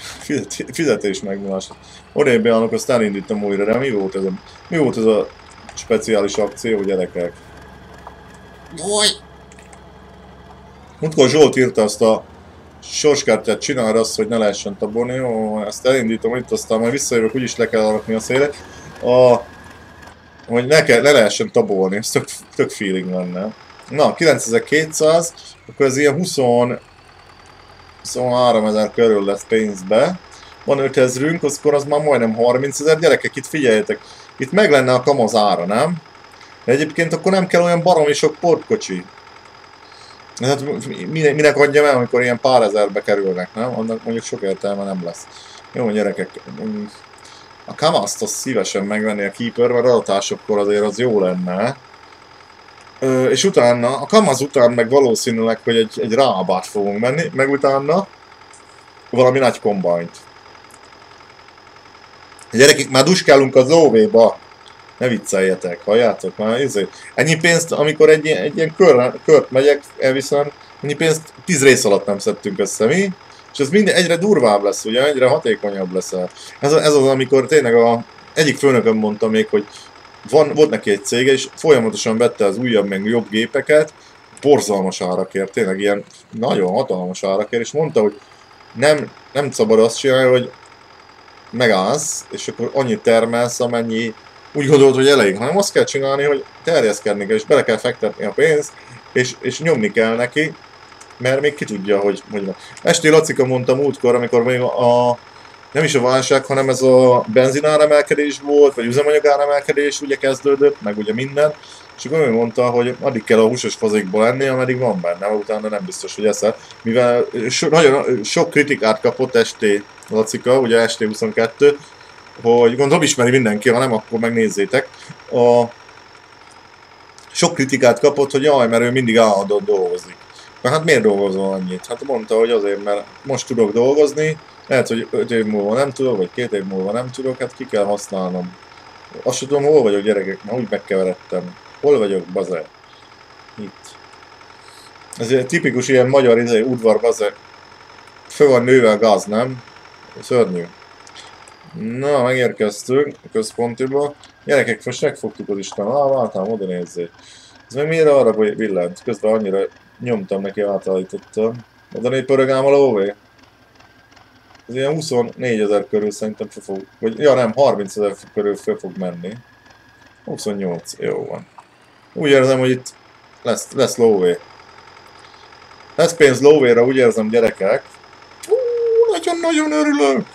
Fizetés megvonás. Odébb beállok, azt elindítom újra, de mi volt ez a... Mi volt ez a Speciális akció, gyerekek. Jaj! Múltkor Zsolt írta azt a sorskártyát, csinálj azt, hogy ne lehessen tabolni. Jó, ezt elindítom itt, aztán majd visszajövök, úgyis le kell rakni a szélre. A... hogy ne, kell, ne lehessen tabolni, ez tök, tök feeling lenne. Na, kilencezer-kétszáz, akkor ez ilyen huszonháromezer körül lesz pénzbe. Van ötezrünk, akkor az már majdnem harmincezer. Gyerekek, itt figyeljetek, itt meg lenne a kamaz ára, nem? De egyébként akkor nem kell olyan baromi sok portkocsi. Hát minek adjam el, amikor ilyen pár ezerbe kerülnek, nem? Annak mondjuk sok értelme nem lesz. Jó, gyerekek, a kamaszt azt szívesen megvenni a Keeper, mert adatásokkor azért az jó lenne. Ö, és utána, a kamaz után meg valószínűleg, hogy egy, egy rábát fogunk menni, meg utána valami nagy kombányt. Gyerekek, már duskálunk az ó vé-ba. Ne vicceljetek, halljátok már, ezért. Ennyi pénzt, amikor egy, egy ilyen kör, kört megyek, elviszem, ennyi pénzt tíz rész alatt nem szedtünk össze, mi? És ez minden egyre durvább lesz, ugye, egyre hatékonyabb lesz. Ez, ez az, amikor tényleg a egyik főnököm mondta még, hogy van, volt neki egy cége, és folyamatosan vette az újabb, meg jobb gépeket, borzalmas árakért, tényleg ilyen nagyon hatalmas árakért, és mondta, hogy nem, nem szabad azt csinálni, hogy megállsz, és akkor annyit termelsz, amennyi úgy gondolod, hogy elég, hanem azt kell csinálni, hogy terjeszkedni kell, és bele kell fektetni a pénzt, és, és nyomni kell neki, mert még ki tudja, hogy hogy van. Esti Lacika mondta múltkor, amikor még a, a nem is a válság, hanem ez a benzináremelkedés volt, vagy üzemanyagáremelkedés ugye kezdődött, meg ugye minden, és akkor ő mondta, hogy addig kell a húsos fazékból lenni, ameddig van benne, utána nem biztos, hogy eszel. Mivel so, nagyon sok kritikát kapott Esti Lacika, ugye Esti huszonkettő, hogy gondolom ismeri mindenki, ha nem, akkor megnézzétek. A sok kritikát kapott, hogy jaj, mert ő mindig állandóan dolgozik. Na hát miért dolgozol annyit? Hát mondta, hogy azért, mert most tudok dolgozni, lehet, hogy öt év múlva nem tudok, vagy két év múlva nem tudok, hát ki kell használnom. Azt tudom, hol vagyok, gyerekek, már úgy megkeveredtem. Hol vagyok, baze? Itt. Ez egy tipikus ilyen magyar izé, udvar, baze. Föl van nőve a gáz, nem? Szörnyű. Na, megérkeztünk a központiba. Gyerekek, most megfogtuk az Isten. Ah, váltam, oda nézzék. Ez meg miért arra villant? Közben annyira nyomtam neki, átállítottam. Oda négy pörög ám a lóvé. Ez ilyen huszonnégyezer körül szerintem fel fog... Vagy, ja nem, harmincezer körül fel fog menni. huszonnyolc, jó van. Úgy érzem, hogy itt lesz, lesz lóvé. Lesz pénz lóvéra, úgy érzem, gyerekek. Nagyon-nagyon örülök!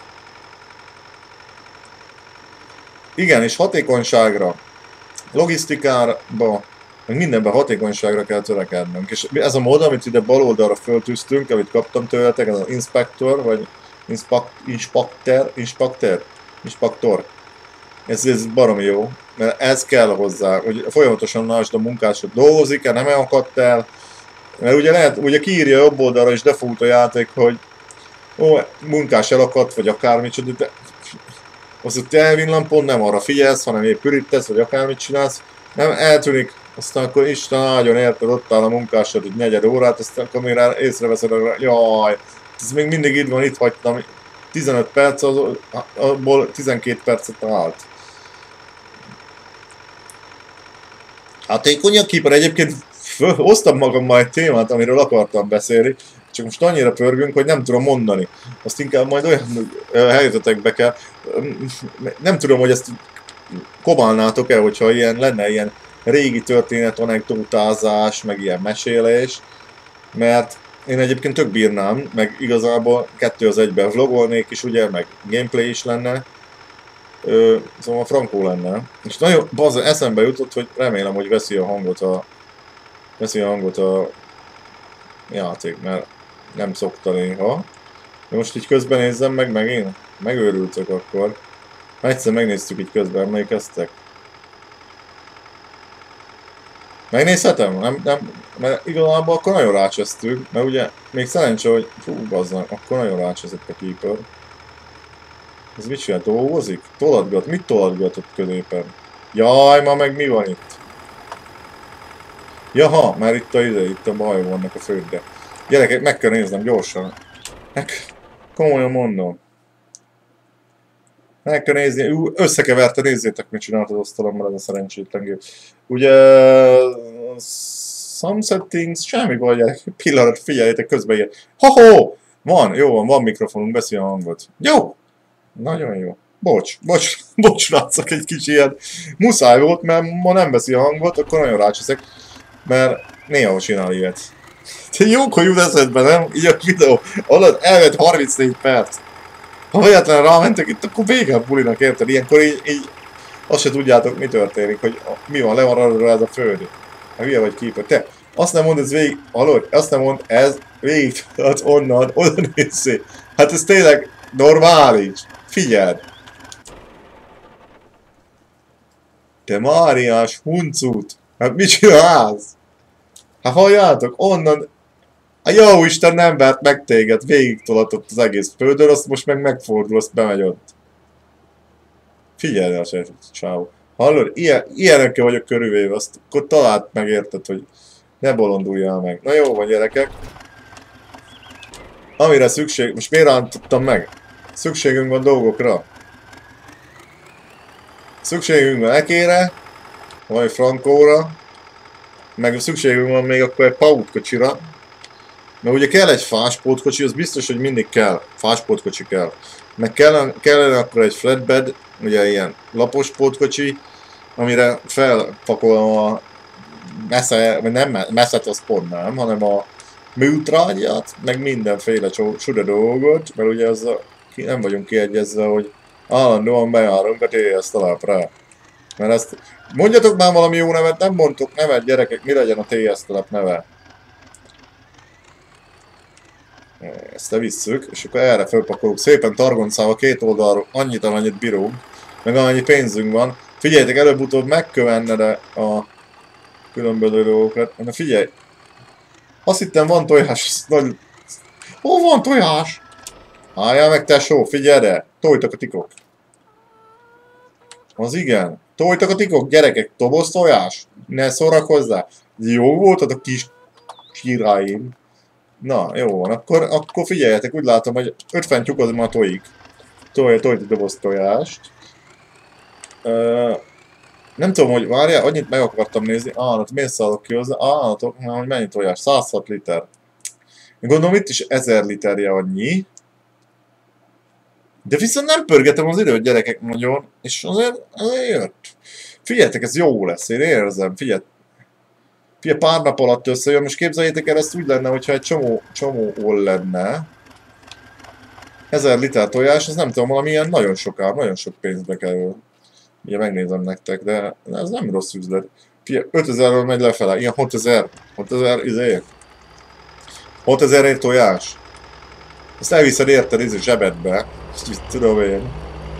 Igen, és hatékonyságra, logisztikába, meg mindenben hatékonyságra kell törekednünk. És ez a mód, amit ide bal oldalra föltűztünk, amit kaptam tőletek, ez az inspektor, vagy inspakter, inspakter, inspektor. Ez, ez baromi jó, mert ez kell hozzá, hogy folyamatosan lásd a munkásod dolgozik-e, nem elakadt el. Mert ugye lehet, ugye kiírja jobb oldalra is default a játék, hogy ó, munkás elakadt, vagy akármicsoda, de az a te elvillan, nem arra figyelsz, hanem épp ürítesz, vagy akármit csinálsz, nem eltűnik, aztán akkor Isten áldjon, érted, ott áll a munkásod egy negyed órát, aztán akkor mire észreveszed, jaj, ez még mindig itt van, itt hagytam, tizenöt perc, abból tizenkét percet állt. Hatékony a Keeper, egyébként hoztam magammal egy témát, amiről akartam beszélni, csak most annyira pörgünk, hogy nem tudom mondani. Azt inkább majd olyan helyzetekbe kell. Nem tudom, hogy ezt komálnátok-e, hogyha ilyen, lenne ilyen régi történet, anekdotázás, meg ilyen mesélés. Mert én egyébként tök bírnám, meg igazából kettő az egyben vlogolnék is, ugye, meg gameplay is lenne. Ö, szóval frankó lenne. És nagyon bazen, eszembe jutott, hogy remélem, hogy veszi a hangot a, veszi a, hangot a játék, mert nem szokta néha. De most így közben nézzem meg, meg én megőrültök akkor. Egyszer megnéztük így közben, emlékeztek? Megnézhetem? Nem, nem, mert igazából akkor nagyon rácsesztük, mert ugye még szerencsé, hogy fú, bazzan, akkor nagyon rácseszett a Keeper. Ez mit csinál? Dolgozik? Tolatgat? Mit tolatgat ott középen? Jaj, ma meg mi van itt? Jaha, már itt a ide, itt a baj vannak a földbe. Gyerekek, meg kell néznem gyorsan. Meg, komolyan mondom. Meg kell nézni, ú, összekeverte, nézzétek, mit csinált az asztalommal ez a szerencsétlen gép. Ugye... Some settings, semmi baj, pillanat, figyeljétek, közben ilyen. Ho-ho! Van, jó van, van mikrofonunk, beszél a hangot. Jó! Nagyon jó. Bocs, bocs, bocs, látszak egy kicsi ilyen. Muszáj volt, mert ma nem veszi a hangot, akkor nagyon rácseszek, mert néha csinál ilyet. Te jókor jut eszedbe, nem? Így a videó alatt elvett harmincnégy perc. Ha véletlenül rámentek itt, akkor vége a bulinak, érted? Ilyenkor így, így azt se tudjátok, mi történik, hogy mi van, le van arra ez a föld. Hát hülye vagy Keeper. Te, azt nem mondd, ez végig, hallod? Azt nem mondd, ez végig, hát onnan, oda nézzé. Hát ez tényleg normális. Figyeld. Te Máriás huncut. Hát mit csinálsz? Hát halljátok, onnan... A jó Isten nem vert meg téged, végig tolatott az egész földön, azt most meg megfordul, azt bemegy ott. Figyelj el, csáó. Hallod? Ilyen, ilyenekkel vagyok körülvéve, azt akkor találd meg, érted, hogy ne bolonduljál meg. Na jó van, gyerekek. Amire szükség... Most miért rántottam meg? Szükségünk van dolgokra. Szükségünk van ekére, vagy frankóra, meg szükségünk van még akkor egy pautkocsira. Mert ugye kell egy fáspótkocsi, az biztos, hogy mindig kell. Fáspótkocsi kell. Meg kellene, kellene akkor egy flatbed, ugye ilyen lapos pótkocsi, amire felpakolom a mesze, vagy nem messzet, az pont nem, hanem a műtrágyat, meg mindenféle csuda dolgot, mert ugye az a, nem vagyunk kiegyezve, hogy állandóan bejárunk a té es telepre. Mert ezt, mondjatok már valami jó nevet, nem mondtok nevet, gyerekek, mi legyen a té es telep neve. Ezt levisszük, és akkor erre felpakoljuk szépen targoncával két oldalról annyit, amennyit bírunk, meg amennyi pénzünk van. Figyeljetek, előbb-utóbb megkövenned a különböző dolgokat. Na figyelj! Azt hittem van tojás, nagy... Hol van tojás? Álljál meg tesó, figyelj el! Tojtak a tikok. Az igen. Tojtak a tikok, gyerekek, toboz tojás. Ne szórakozzál. Jó voltad a kis királyim. Na, jó van, akkor, akkor figyeljetek, úgy látom, hogy ötven tyúk az már tojik. Toj, tojt a doboz tojást. Uh, nem tudom, hogy várjál, annyit meg akartam nézni. Állat, miért szállok ki hozzá? Állatok, már hogy mennyi tojás? száz hat liter. Gondolom itt is ezer literje annyi. De viszont nem pörgetem az időt, gyerekek, nagyon. És azért, azért jött. Figyeljetek, ez jó lesz, én érzem, figyelj. Figyelj, pár nap alatt összejön, most képzeljétek el, ezt úgy lenne, hogyha egy csomó, csomó ol lenne. Ezer liter tojás, ez nem tudom, valami ilyen nagyon soká, nagyon sok pénzbe kerül. Ugye megnézem nektek, de ez nem rossz üzlet. Figyelj, ötezerről megy lefele, ilyen hatezer, hatezer izé. hatezerért tojás. Ezt elviszed érted izé zsebedbe, ezt tudom én.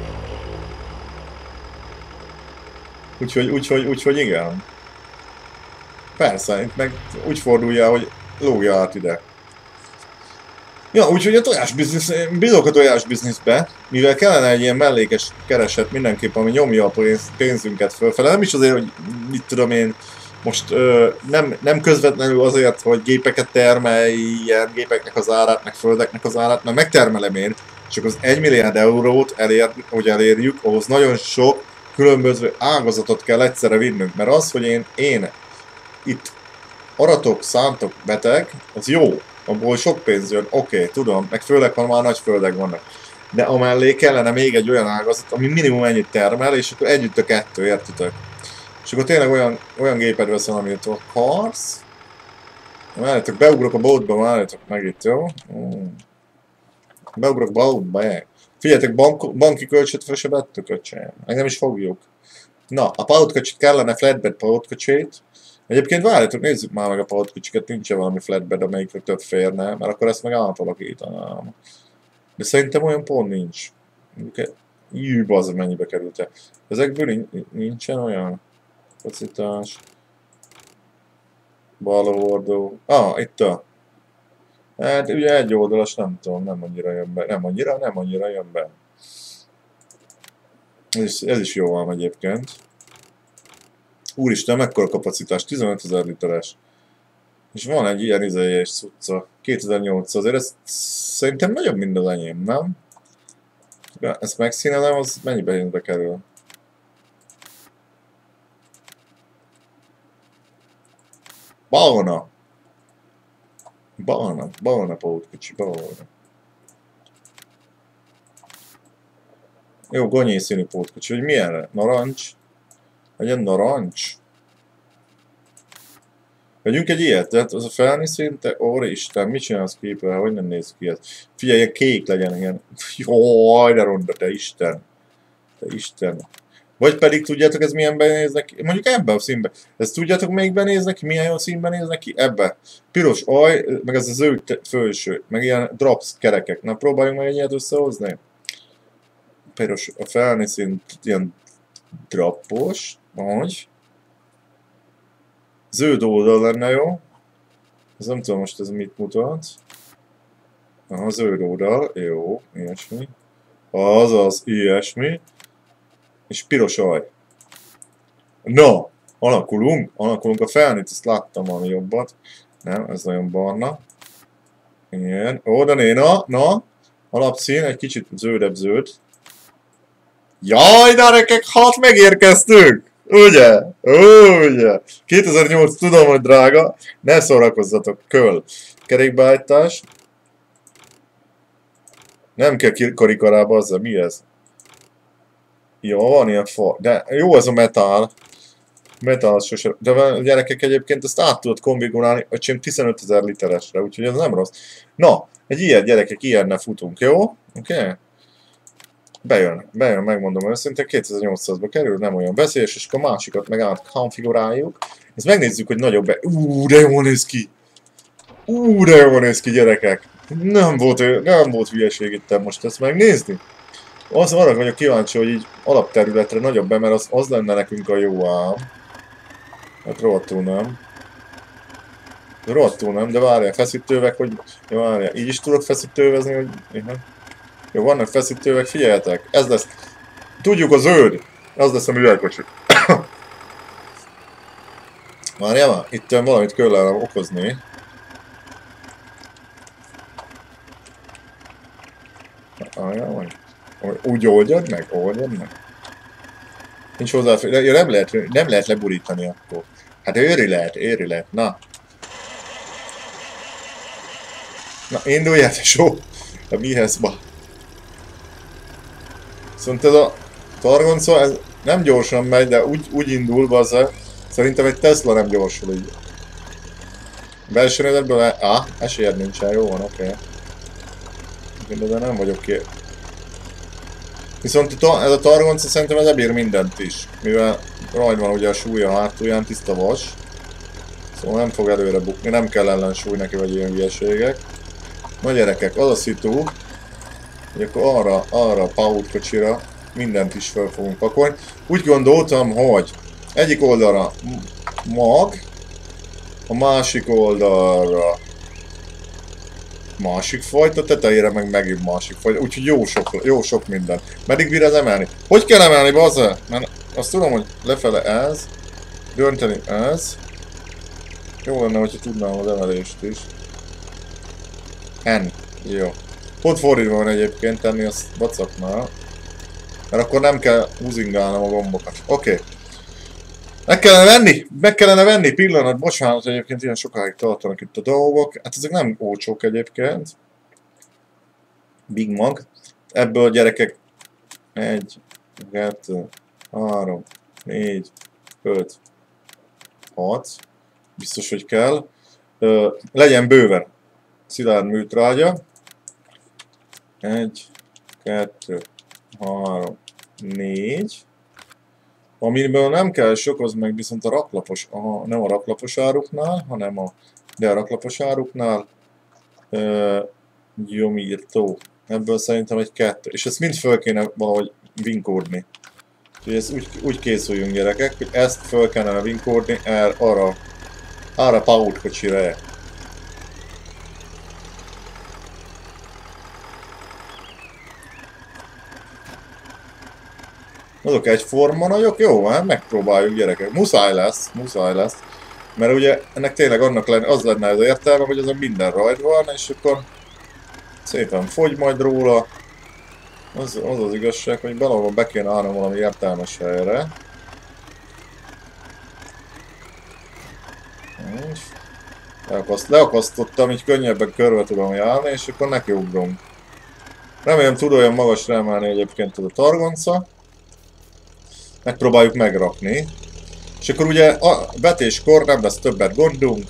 Úgyhogy, úgyhogy, úgyhogy igen. Persze, itt meg úgy forduljál, hogy lógja át ide. Ja, úgyhogy a tojásbiznisz, én bízok a tojásbizniszbe, mivel kellene egy ilyen mellékes kereset mindenképp, ami nyomja a pénzünket fölfele. Nem is azért, hogy mit tudom én, most ö, nem, nem közvetlenül azért, hogy gépeket termeljen, gépeknek az árát, meg földeknek az árát, mert megtermelem én, csak az egy milliárd eurót elér, hogy elérjük, ahhoz nagyon sok különböző ágazatot kell egyszerre vinnünk, mert az, hogy én, én itt aratok, szántok, beteg, az jó, abból sok pénz jön, oké, okay, tudom, meg főleg, ha már nagy földek vannak. De amellé kellene még egy olyan ágazat, ami minimum ennyit termel, és akkor együtt a kettő, értitek? És akkor tényleg olyan, olyan gépet veszel, amit akarsz. Várjátok, beugrok a boatba, várjátok meg itt, jó? Beugrok a boatba, jaj. Figyeljetek, bank, banki kölcsöt fel se vettük, öcsém. Meg nem is fogjuk. Na, a pautkocsit kellene, flatbed pautkocsit. Egyébként várjátok, nézzük már meg a pautkocsikat, nincsen valami flatbed, amelyikre több férne, mert akkor ezt meg átalakítanám. De szerintem olyan pont nincs. Jű, bazd, mennyibe került-e. Ezekből nincsen olyan kapacitás. Balhordó. Ah, itt a... Hát ugye egy oldalas, nem tudom, nem annyira jön be. Nem annyira, nem annyira jön be. Ez is, ez is jó ám egyébként. Úristen, mekkora kapacitás, tizenötezer literes. És van egy ilyen izéje és cucca. kétezer-nyolcszáz, azért ez szerintem nagyobb, mint az enyém, nem? Ja, ezt megszínelem, az mennyibe jönbe kerül? Barna! Barna, barna pótkocsi, barna. Jó, gonyé színű pótkocsi, hogy milyenre? Narancs? Legyen narancs? Vegyünk egy ilyet, tehát az a felni szinte, Úristen, mit csinálsz képen, hogy nem néz ki ez? Figyelj, ilyen kék legyen, ilyen, jaj, de ronda, te Isten, te Isten. Vagy pedig tudjátok, ez milyen benéznek ki, mondjuk ebben a színben, ezt tudjátok még benéznek ki, milyen jó színben néznek ki? Ebbe. Piros aj, meg ez a zöld felső, meg ilyen drops kerekek, na próbáljunk meg egy ilyet összehozni. Piros, a felni szint ilyen drapos, vagy. Zöld oldal lenne jó. Ez nem tudom most ez mit mutat. Aha, zöld oldal, jó, ilyesmi. Azaz, ilyesmi. És piros aj. Na, alakulunk, alakulunk a felnit, ezt láttam valami jobbat. Nem, ez nagyon barna. Igen, ó, de né, na, na. Alapszín, egy kicsit zöldebb zöld. Jaj, gyerekek, hát megérkeztünk! Ugye? Ugye? kétezer-nyolc, tudom, hogy drága. Ne szórakozzatok, köl. Kerékbeállítás. Nem kell karikarába azzal, mi ez? Jó, van ilyen fa. De jó ez a metál. Metál sose. De a gyerekek egyébként ezt át tudod kombinálni, öcsém tizenötezer literesre, úgyhogy ez nem rossz. Na, egy ilyet gyerekek, ilyenne futunk, jó? Oké? Okay? Bejön, bejön, megmondom őszintén, kétezer-nyolcszázba kerül, nem olyan veszélyes, és akkor a másikat meg átkonfiguráljuk. Ezt megnézzük, hogy nagyobb be... Úúúú, de jól néz ki! Úúúú, de jól néz ki, gyerekek! Nem volt, nem volt hülyeség itt most ezt megnézni. Az arra vagyok kíváncsi, hogy így alapterületre nagyobb be, mert az, az lenne nekünk a jó ám. Hát rohadtul nem. Rohadtul nem, de várjál, feszítővek, hogy... Ja, várjál, így is tudok feszítővezni, hogy... Uh-huh. Jó, vannak feszítővek, figyeljetek, ez lesz, tudjuk a zöld, az lesz a művelkocsi. Várjál már, itt valamit kellene okozni. Várjál, úgy oldjad meg, oldjad meg. Nincs hozzáfér, nem lehet, nem lehet leburítani akkor. Hát őri lehet, őri lehet, na. Na, indulj el, só, a mihez ma. Viszont ez a targonca, ez nem gyorsan megy, de úgy, úgy indul, bazza. Szerintem egy Tesla nem gyorsul így. Belső nézetből, á, esélyed nincsen, jó van, oké. Okay. De nem vagyok ki. Viszont ez a targonca szerintem ez ebír mindent is. Mivel rajta van ugye a súlya hátulján, tiszta vas. Szóval nem fog előre bukni, nem kell ellensúly neki, vagy ilyen hülyeségek. Na gyerekek, az a szitu, hogy akkor arra, arra a pótkocsira mindent is fel fogunk pakolni. Úgy gondoltam, hogy egyik oldalra mag, a másik oldalra másik fajta, tetejére meg megint másik fajta. Úgyhogy jó sok, jó sok minden. Meddig bír ez emelni? Hogy kell emelni, bazza? Mert azt tudom, hogy lefele ez, dönteni ez. Jó lenne, hogyha tudnám az emelést is. N. Jó. Pont fordítva van egyébként tenni azt vacaknál. Mert akkor nem kell húzingálnom a gombokat. Oké. Okay. Meg kellene venni! Meg kellene venni! Pillanat, bocsánat, egyébként ilyen sokáig tartanak itt a dolgok. Hát ezek nem olcsók egyébként. Big Mag. Ebből a gyerekek egy, kettő, három, négy, öt, hat. Biztos, hogy kell. Ö, legyen bőven szilárd műtrágya. Egy, kettő, három, négy. Amiből nem kell sok, az meg viszont a raklapos, aha, nem a raklapos áruknál, hanem a, de a raklapos áruknál ö, gyomírtó. Ebből szerintem egy kettő. És ezt mind föl kéne valahogy vinkódni. Úgyhogy ezt úgy, úgy készüljünk gyerekek, hogy ezt föl kellene vinkódni el arra, arra pótkocsira. Azok egyforma nagyok, jó, hát megpróbáljuk gyerekek. Muszáj lesz, muszáj lesz. Mert ugye ennek tényleg annak lenne, az lenne az értelme, hogy azon minden rajt van, és akkor szépen fogy majd róla. Az az, az igazság, hogy valahol be kéne állnom valami értelmes helyre. Leakaszt, leakasztottam, így könnyebben körbe tudom járni, és akkor nekiugrom. Remélem tud olyan magasra emelni egyébként a targonca. Megpróbáljuk megrakni. És akkor ugye a vetéskor nem lesz többet gondunk.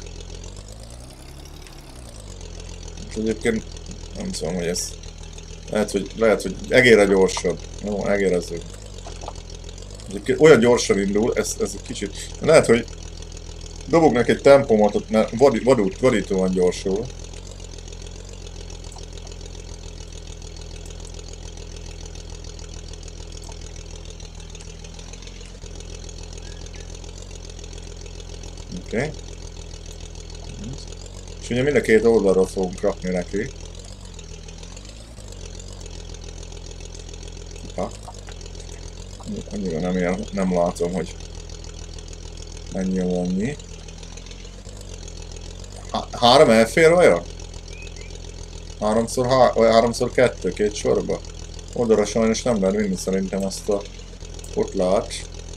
És egyébként nem tudom, hogy ez... Lehet, hogy, lehet, hogy egérre gyorsabb. Jó, egérezzük. Egyébként olyan gyorsan indul, ez, ez egy kicsit... Lehet, hogy dobognak egy tempomatot, mert vad, vadult, vadítóan gyorsul. Oké. Okay. És ugye mind a két oldalról fogunk rakni neki. Ha. Annyira nem, ér, nem látom, hogy mennyi annyi. Há három elfér olyan? Háromszor, há vagy háromszor kettő, két sorba? Oldalra sajnos nem lehet vinni szerintem azt a potlát.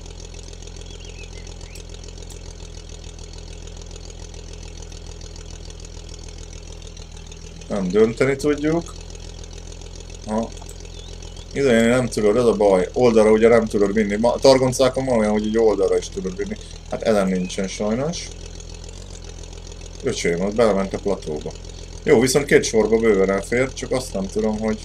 Nem dönteni tudjuk. Ha. Idején nem tudod, ez a baj. Oldalra ugye nem tudod vinni. A targoncákon van olyan, hogy így oldalra is tudod vinni. Hát ezen nincsen sajnos. Öcsém, az belement a platóba. Jó, viszont két sorba bőven elfér, csak azt nem tudom, hogy...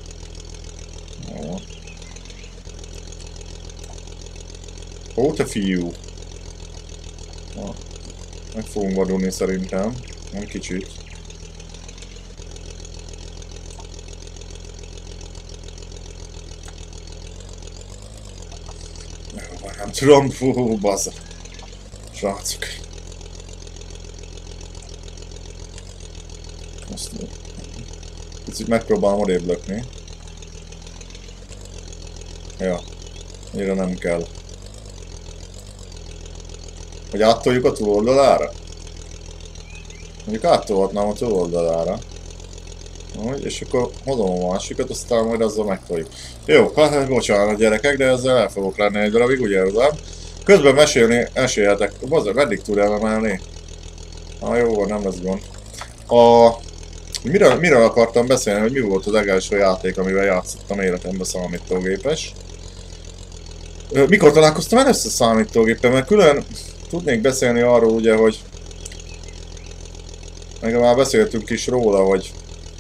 Ó, te fiú! Ha. Meg fogunk vadulni szerintem. Nem kicsit. Nem tudom, fú, bazza. Srácok. Azt picit megpróbálom odébb lökni. Ja, annyira nem kell. Hogy áttoljuk a túloldalára? Mondjuk áttolhatnám a túloldalára. Úgy, és akkor hozom a másikat, aztán majd azzal megtoljuk. Jó, hát bocsánat gyerekek, de ezzel el fogok lenni egy darabig, úgy érzem. Közben mesélni, mesélhetek. Bazdmeg, meddig tud elemelni? Ah, jó van, nem lesz gond. A... Miről, miről akartam beszélni, hogy mi volt az legelső játék, amivel játszottam életemben számítógépes? Mikor találkoztam először számítógéppel, mert külön tudnék beszélni arról ugye, hogy... Meg már beszéltünk is róla, hogy...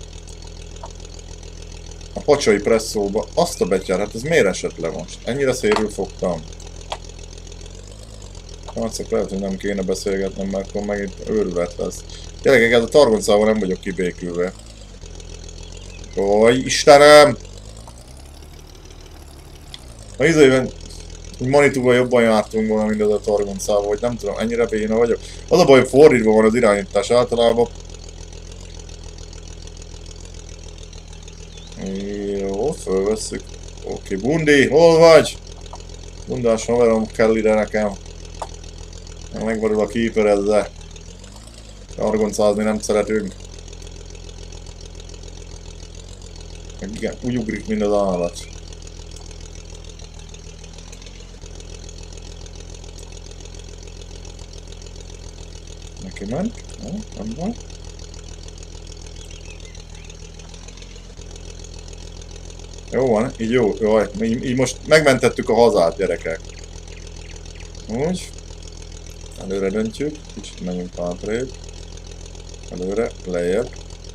A pacsai presszóba, azt a betyár, hát ez miért esett le most? Ennyire szérül fogtam. Hát lehet, hogy nem kéne beszélgetnem, mert akkor megint őrület lesz. Gyerekek, ez a targoncával nem vagyok kibékülve. Oj, Istenem! A izében Manitúval jobban jártunk volna, mint az a targoncával, hogy nem tudom, ennyire béna vagyok. Az a baj, hogy fordítva van az irányítás általában. Jó, fölvesszük. Oké, Bundi, hol vagy? Bundás haverom kell ide nekem. Megvadul a keeperedze. Targoncázni nem szeretünk. Meg igen, úgy ugrik, mint az állat. Neki ment? No, nem van. Jó van, így jó, jaj, így, így most megmentettük a hazát, gyerekek. Úgy. Előre döntjük, kicsit menjünk hátrébb. Előre, lejjebb.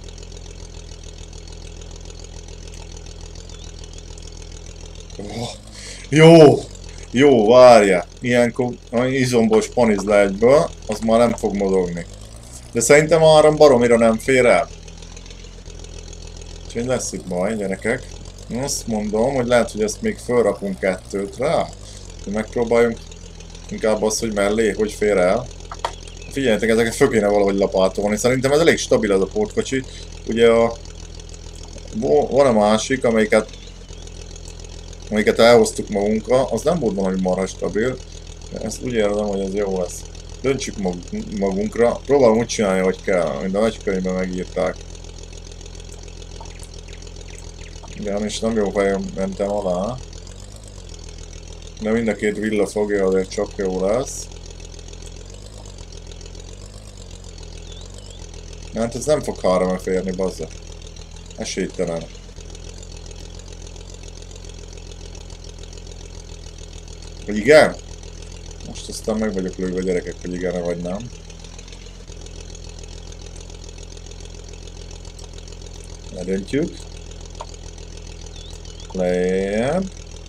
Oh, jó! Jó, várja! Ilyenkor izomból spaniz le egyből, az már nem fog mozogni. De szerintem áram baromira nem fér el. Úgyhogy lesz itt baj, gyerekek. Azt mondom, hogy lehet, hogy ezt még felrakunk kettőt rá. Megpróbáljunk inkább azt, hogy mellé, hogy fér el. Figyeljetek, ezeket föl kéne valahogy lapátolni. Szerintem ez elég stabil ez a pótkocsi. Ugye a... Van a másik, amelyiket... Amelyiket elhoztuk magunkra, az nem volt valami marha stabil. De ezt úgy érzem, hogy ez jó lesz. Döntsük magunkra. Próbálom úgy csinálni, hogy kell, mint a nagykönyvben megírták. Igen, és nem jó helyen mentem alá. De mind a két villa fogja, azért csak jó lesz. Hát ez nem fog három férni, bazza. Esélytelen. Hogy igen? Most aztán meg vagyok lőve gyerekek, hogy igen vagy nem. Ledöntjük. Lejjebb.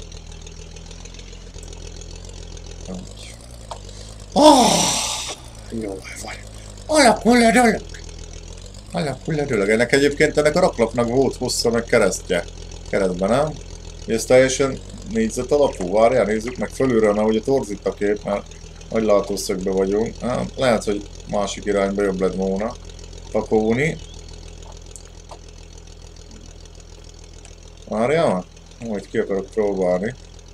Oh, jó vagy. Alakul a dolog. Alakul a dolog. Ennek egyébként ennek a raklapnak volt hossza meg keresztje. Keresztben, nem? Ez teljesen négyzet alapú. Várjál, nézzük meg fölülről, mert ugye torzít a kép, mert nagy látószögbe vagyunk. Hát, lehet, hogy másik irányba jobb lett volna pakolni. Várjál? Majd ki akarok próbálni.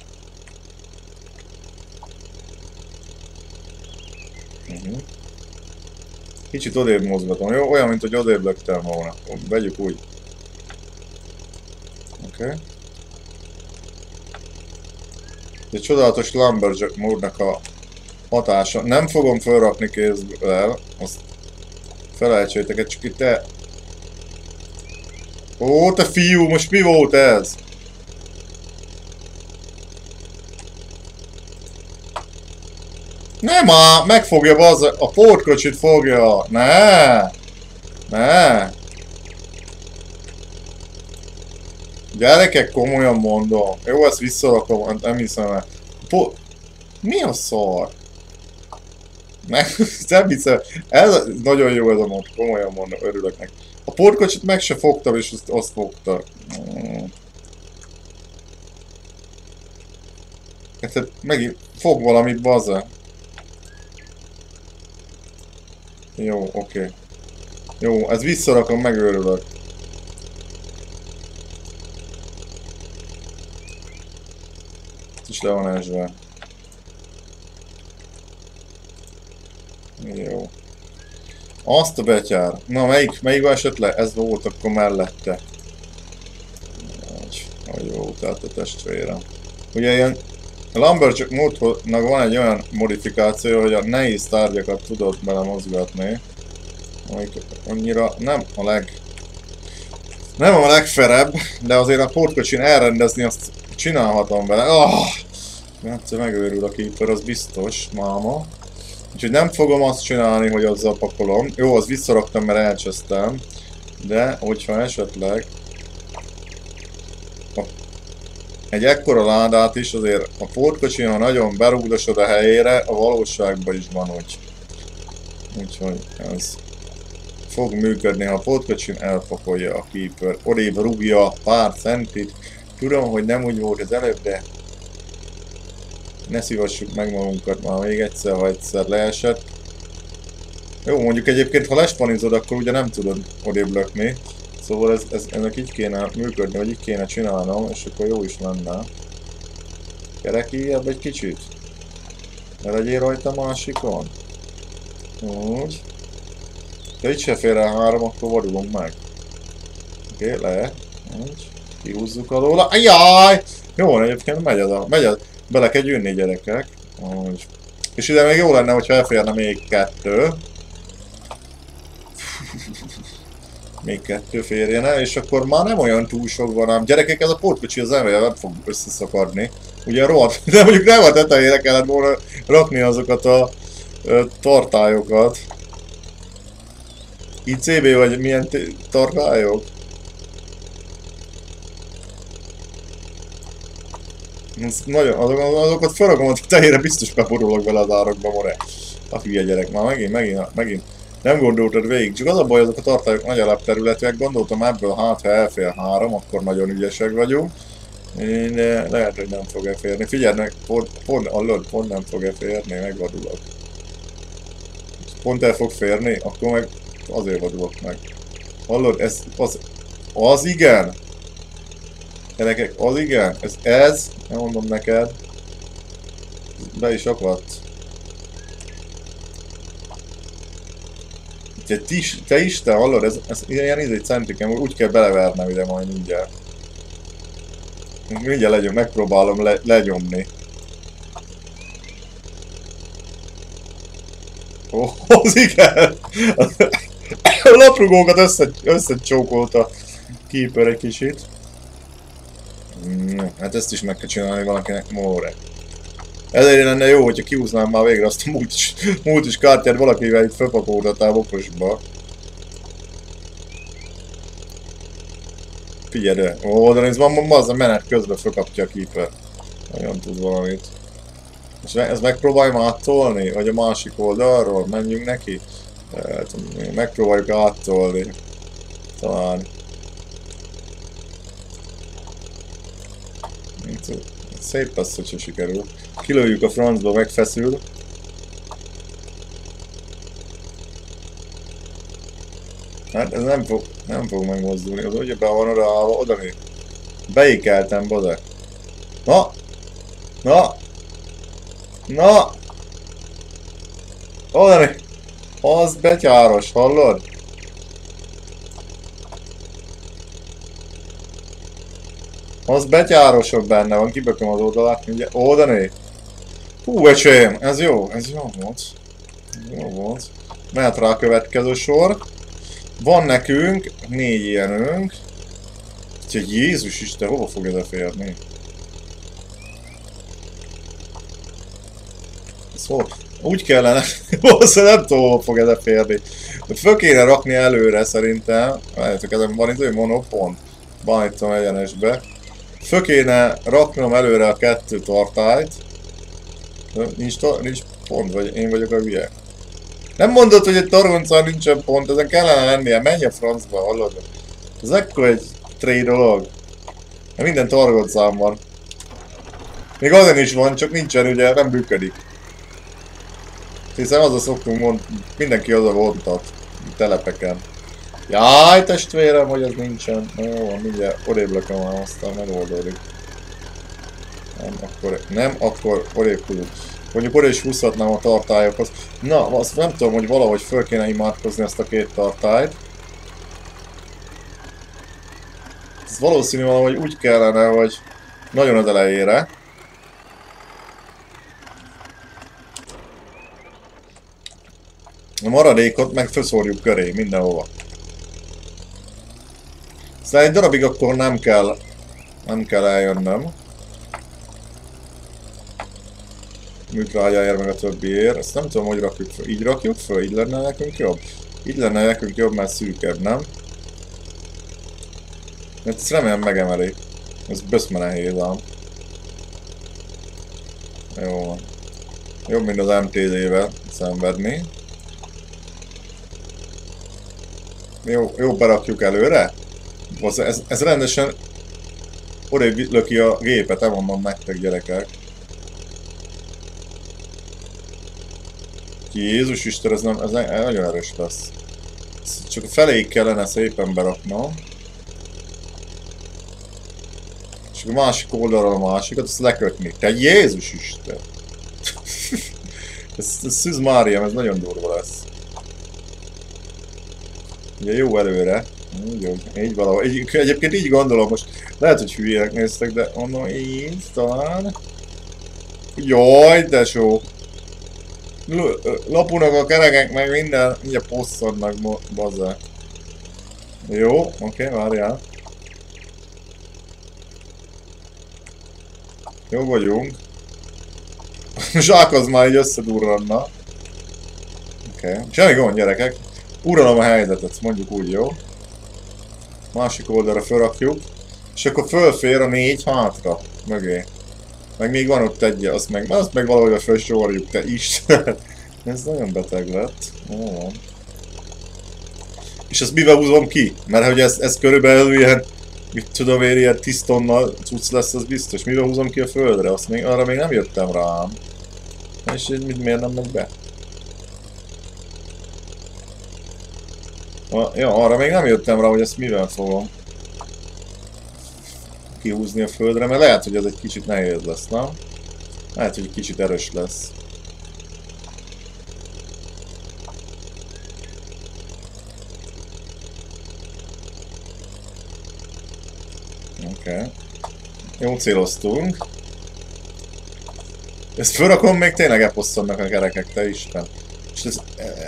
Uh-huh. Kicsit odébb mozgatom, jó? Olyan, mint hogy odébb löktem volna. Vegyük úgy. Oké. Okay. Egy csodálatos Lumberjack módnak a hatása. Nem fogom felrakni kézzel, azt felejtsétek, csak itt te... Ó, te fiú, most mi volt ez? Nem á, megfogja bazza, a pótkocsit fogja. Ne! Ne! Gyerekek, komolyan mondom. Jó, ezt visszarakom, nem hiszem el. Po... Mi a szar? Nem, nem hiszem. Ez nagyon jó ez a mond, komolyan mondom, örülök neki. A pótkocsit meg se fogtam, és azt, azt fogta. Hmm. Hát megint fog valamit, bazza. Jó, oké. Okay. Jó, ez visszarakom, megőrülök. Ez is le van esve. Jó. Azt a betyár. Na, melyik, melyik esett le? Ez volt akkor mellette. Hogy jó, tehát a testvérem. Ugye ilyen a Lumberjack módnak van egy olyan modifikáció, hogy a nehéz tárgyakat tudod bele mozgatni. Amik annyira nem a leg... Nem a legferebb, de azért a pótkocsin elrendezni azt csinálhatom vele. Oh! Hát megőrül a keeper, az biztos, máma. Úgyhogy nem fogom azt csinálni, hogy azzal pakolom. Jó, az visszaraktam, mert elcsesztem. De, hogyha esetleg... Egy ekkora ládát is azért a pótkocsin, ha nagyon berúgdosod a helyére, a valóságban is van úgy. Úgyhogy ez fog működni, ha a pótkocsin elpakolja a keeper. Odébb rúgja pár centit. Tudom, hogy nem úgy volt az előbb, de ne szívassuk meg magunkat már még egyszer, ha egyszer leesett. Jó, mondjuk egyébként, ha lespanizod, akkor ugye nem tudod odébb lökni. Szóval ez, ez, ennek így kéne működni, vagy így kéne csinálnom, és akkor jó is lenne. Kerekíjebb egy kicsit. Ne legyél rajta másikon. Úgy. Ha itt se fér el három, akkor vadulunk meg. Oké, okay, le. Úgy. Kihúzzuk alóla. Ajjaj! Jó, egyébként megy ez a... Megy ez. Bele kell jönni, gyerekek. Úgy. És ide még jó lenne, hogyha elférne még kettő. Még kettő férjen el, és akkor már nem olyan túl sok van, ám gyerekek, ez a pótkocsi az elmélyel nem fog összeszakadni. Ugye rohadt, de mondjuk nem a tetejére kellett volna rakni azokat a ö, tartályokat. i cé bé vagy milyen tartályok? Nagyon, azok, azokat felrakom a tetejére, biztos beborulok vele az árokba, more. A hülye gyerek, már megint, megint, megint. Nem gondoltad végig, csak az a baj, azok a tartályok nagy alapterületűek, gondoltam ebből hát, ha elfér három, akkor nagyon ügyesek vagyunk. De lehet, hogy nem fog elférni. Figyeld meg, pont, pont, allod, pont nem fog elférni, megvadulok. Pont el fog férni, akkor meg azért vadulok meg. Hallod, ez, az, az igen! Gyerekek, az igen, ez, ez, nem mondom neked, be is akadt. Te, tis, te Isten, hallod, ez, ez ilyen izé centikem, úgy kell belevernem ide majd mindjárt. Mindjárt legyom, megpróbálom le, lenyomni. Ó, oh, az igen! A laprugókat össze, összecsókolta a Keeper egy kicsit. Mm, hát ezt is meg kell csinálni valakinek more. Ezért lenne jó, hogyha kihúznám már végre azt a multis, multis kártyát valakivel itt felpakoltatál okosba. Figyeld el. Ó, de nézd, van az a menet közben felkapja a Keeper. Nagyon tud valamit. És ezt megpróbáljuk áttolni? Vagy a másik oldalról? Menjünk neki? Hát, megpróbáljuk áttolni. Talán. Szép lesz, hogyha sikerül. Kilőjük a francba, megfeszül. Hát ez nem fog, nem fog megmozdulni. Az ugyebben van oda állva, oda még. Beékeltem, boze. Na! Na! Na! Oda még! Az betyáros, hallod? Az betyárosok benne van, kibököm az oldalát, mindjárt. Oda né! Hú, öcsém, ez jó, ez jó volt. Jó volt. Mehet rá a következő sor. Van nekünk négy ilyenünk. Úgyhogy Jézus Isten, hova fog ez férni? Szóval úgy kellene, valószínűleg nem tudom, hova fog ez férni. Föl kéne rakni előre szerintem. Várjátok, ezen van egy monopont. Bánítom egyenesbe. Föl kéne raknom előre a kettő tartályt. Nincs, nincs pont, vagy én vagyok a hülye. Nem mondod, hogy egy targoncán nincsen pont, ezen kellene lennie, menj a francba, hallod? Ez ekkor egy tré dolog. Minden targoncán van. Még azon is van, csak nincsen, ugye nem működik. Hiszen az a szoktunk mondani, mindenki az a vontat telepeken. Jaj, testvérem, hogy ez nincsen. Na jó van, mindjárt odébb lököm, aztán megoldódik. Nem, akkor, nem, akkor odébb tudjuk. Mondjuk oda is húzhatnám a tartályokhoz. Na, azt nem tudom, hogy valahogy föl kéne imádkozni ezt a két tartályt. Ez valószínű valahogy úgy kellene, hogy nagyon az elejére. A maradékot meg fölszórjuk köré, mindenhova. Szóval egy darabig akkor nem kell, nem kell eljönnöm. Műtrágyáért meg a többiért. Ezt nem tudom, hogy rakjuk föl. Így rakjuk föl? Így lenne nekünk jobb? Így lenne nekünk jobb, mert szűkebb, nem? Mert ezt remélem megemeli. Ez böszme nehéz ám. Jó van. Jobb, mint az em té zé-vel szenvedni. Jó, jó, berakjuk előre. Ez, ez rendesen odébb löki a gépet, elmondom nektek, gyerekek. Jézus Isten, ez, nem, ez nagyon erős lesz. Ezt csak a feléig kellene szépen beraknom. És a másik oldalról a másikat, azt lekötni. Te Jézus Isten! ez, ez Szűz Máriám, ez nagyon durva lesz. Ugye jó előre. Így, így valahogy. Így, egyébként így gondolom, most lehet, hogy hülyének néztek, de mondom így talán. Jaj, de sok! Lapunak a kerekek meg minden, mindjárt posszadnak, bazzák. Jó, oké, okay, várjál. Jó vagyunk. Zsák az már így összedurranna. Oké, okay. Semmi gond, gyerekek. Uralom a helyzetet, mondjuk úgy, jó? Másik oldalra felrakjuk. És akkor fölfér a négy hátra, mögé. Meg még van ott egy, azt meg, azt meg valahogy felsoroljuk, te Isten. Ez nagyon beteg lett. Ó. És ezt mivel húzom ki? Mert hogy ez, ez körülbelül ilyen, mit tudom én, ilyen tíz tonna cucc lesz, az biztos. Mivel húzom ki a földre? Azt még, arra még nem jöttem rám. És így mit miért nem megy be? A, ja, arra még nem jöttem rá, hogy ezt mivel fogom kihúzni a földre, mert lehet, hogy ez egy kicsit nehéz lesz, nem? Lehet, hogy egy kicsit erős lesz. Oké. Okay. Jó céloztunk. Ezt fölrakom, még tényleg eposszonnak a kerekek, te Isten. És ez...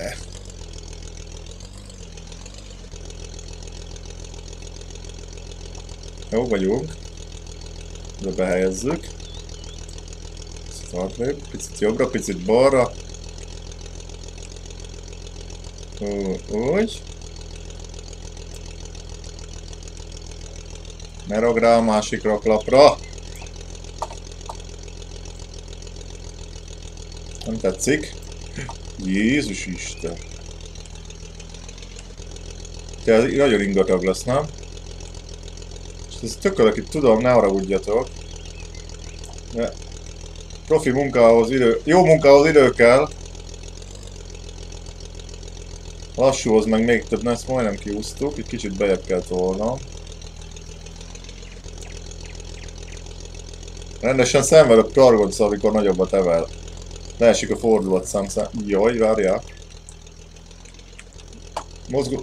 Jó vagyunk. De behelyezzük. Picit jobbra, picit balra. Úgy. Ne ragd rá a másik raklapra. Nem tetszik. Jézus Isten. Te ez nagyon ingatag lesz, nem? És ez tökölök itt, tudom, ne haragudjatok. De profi munkához idő... Jó munkához idő kell. Lassúhoz meg még több, mert ezt majdnem kiúztuk. Egy kicsit bejebb kell tolnom. Rendesen szenvedök targonca, amikor nagyobbat evel. Leesik a fordulatszám szám. Jaj, várjál. Mozgó...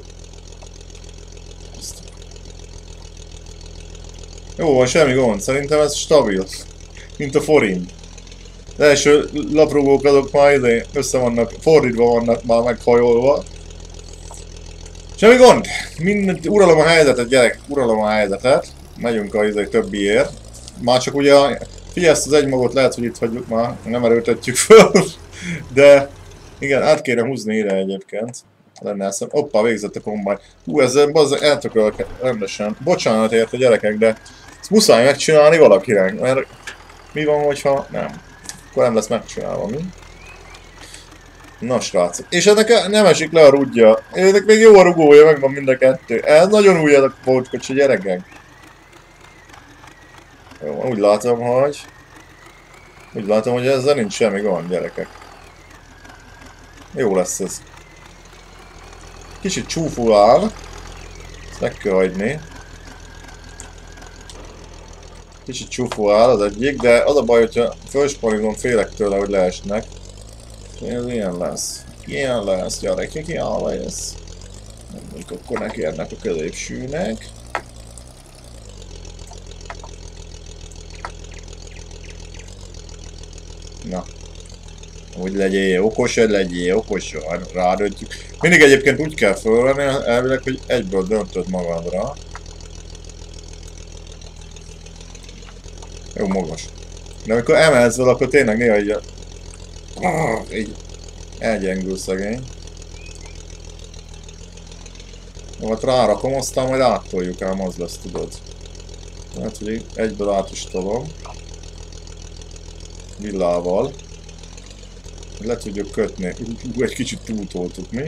Jó van, semmi gond. Szerintem ez stabil. Mint a forint. Az első laprugók azok már ide össze vannak, fordítva vannak már meghajolva. Semmi gond! Mindent, uralom a helyzetet, gyerek, uralom a helyzetet. Megyünk a izai többiért. Már csak ugye, figyelj, ezt az egy magot lehet, hogy itt hagyjuk már, nem erőltetjük föl. De igen, át kéne húzni ide egyébként. Lenne eszem. Hoppá, végzett a kombány. Hú, ezzel bazzeg eltökölök rendesen. Bocsánat érte gyerekek, de ezt muszáj megcsinálni valakinek, mert mi van, hogyha nem? Akkor nem lesz megcsinálva, mi? Na srácok. És ennek nem esik le a rudja. Ennek még jó a rugója, megvan mind a kettő. Ez nagyon új ez a pótkocsi, gyerekek. Jó, úgy látom, hogy... Úgy látom, hogy ezzel nincs semmi gond, gyerekek. Jó lesz ez. Kicsit csúful áll. Ezt meg kell hagyni. Kicsit csúful áll az egyik, de az a baj, hogyha fölsparingom félek tőle, hogy leesnek. Ez ilyen lesz. Ilyen lesz, gyerekek, ilyen lesz. Mondjuk akkor nekérnek a középsűnek. Na. Úgy legyél, okosod legyél, okosan, rádöntjük. Mindig egyébként úgy kell fölvenni, elvileg, hogy egyből döntöd magadra. Jó magas. De amikor emelsz vele, akkor tényleg néha így, így elgyengül szegény. Hát rárakom, aztán majd áttoljuk ám, az lesz, tudod. Hát, hogy egyből át is tolom. Villával. Le tudjuk kötni. Ú, egy kicsit túltoltuk, mi?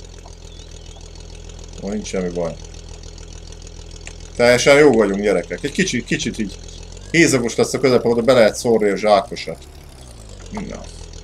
Ó, nincs semmi baj. Teljesen jó vagyunk, gyerekek. Egy kicsit, kicsit így hézagos lesz a közepe, oda be lehet szórni a zsákosat. Na.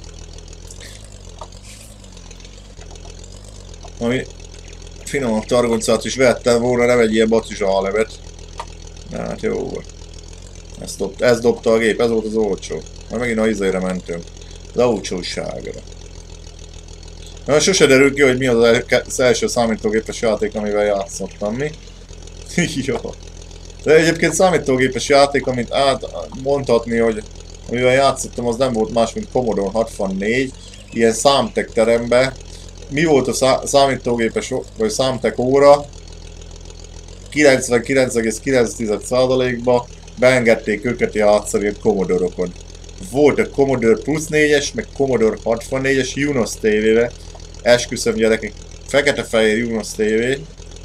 Ami finomabb targoncát is vettem volna, nem egy ilyen batizsálevet. Na hát jó volt. Ezt, dobt, ezt dobta a gép, ez volt az olcsó. Már megint a izére mentünk. Az olcsóságra. Na, sose derül ki, hogy mi az, az első számítógépes játék, amivel játszottam, mi? Jó. De egyébként számítógépes játék, amit át mondhatni, hogy amivel játszottam, az nem volt más, mint Commodore hatvannégy, ilyen számtek terembe. Mi volt a szá számítógépes, vagy számtek óra? kilencvenkilenc egész kilenc százalékba beengedték őket játszani a Commodore-okon. Volt a Commodore Plus négyes, meg Commodore hatvannégyes Junos tévébe. Esküszöm, gyerekek, fekete-fehér Junos tévé.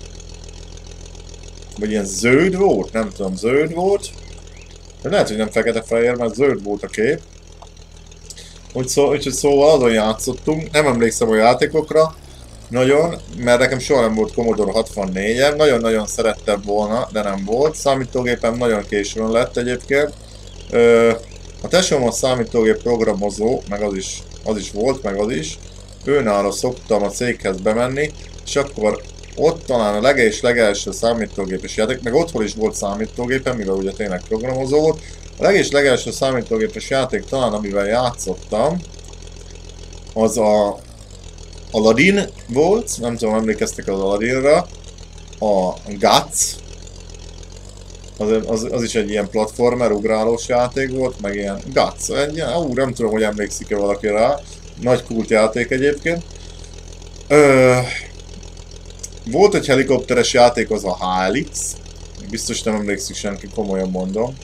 Vagy ilyen zöld volt? Nem tudom, zöld volt. De lehet, hogy nem fekete-fehér, mert zöld volt a kép. Úgyhogy szó, úgy, szóval azon játszottunk. Nem emlékszem a játékokra. Nagyon, mert nekem soha nem volt Commodore hatvannégyem. Nagyon-nagyon szerettem volna, de nem volt. Számítógépem nagyon későn lett egyébként. Ö, a tesóm a számítógép programozó, meg az is, az is volt, meg az is. Őnára szoktam a céghez bemenni, és akkor ott talán a leges legelső számítógépes játék, meg otthon is volt számítógépem, mivel ugye tényleg programozó volt. A leges legelső számítógépes játék talán, amivel játszottam, az a Aladdin volt, nem tudom, emlékeztek az Aladdinra, a Guts, Az, az, az is egy ilyen platformer, ugrálós játék volt, meg ilyen Guts, egy ilyen, ú, nem tudom, hogy emlékszik-e valaki rá. Nagy kultjáték egyébként. Ö, volt egy helikopteres játék, az a Helix. Biztos nem emlékszik senki, komolyan mondom.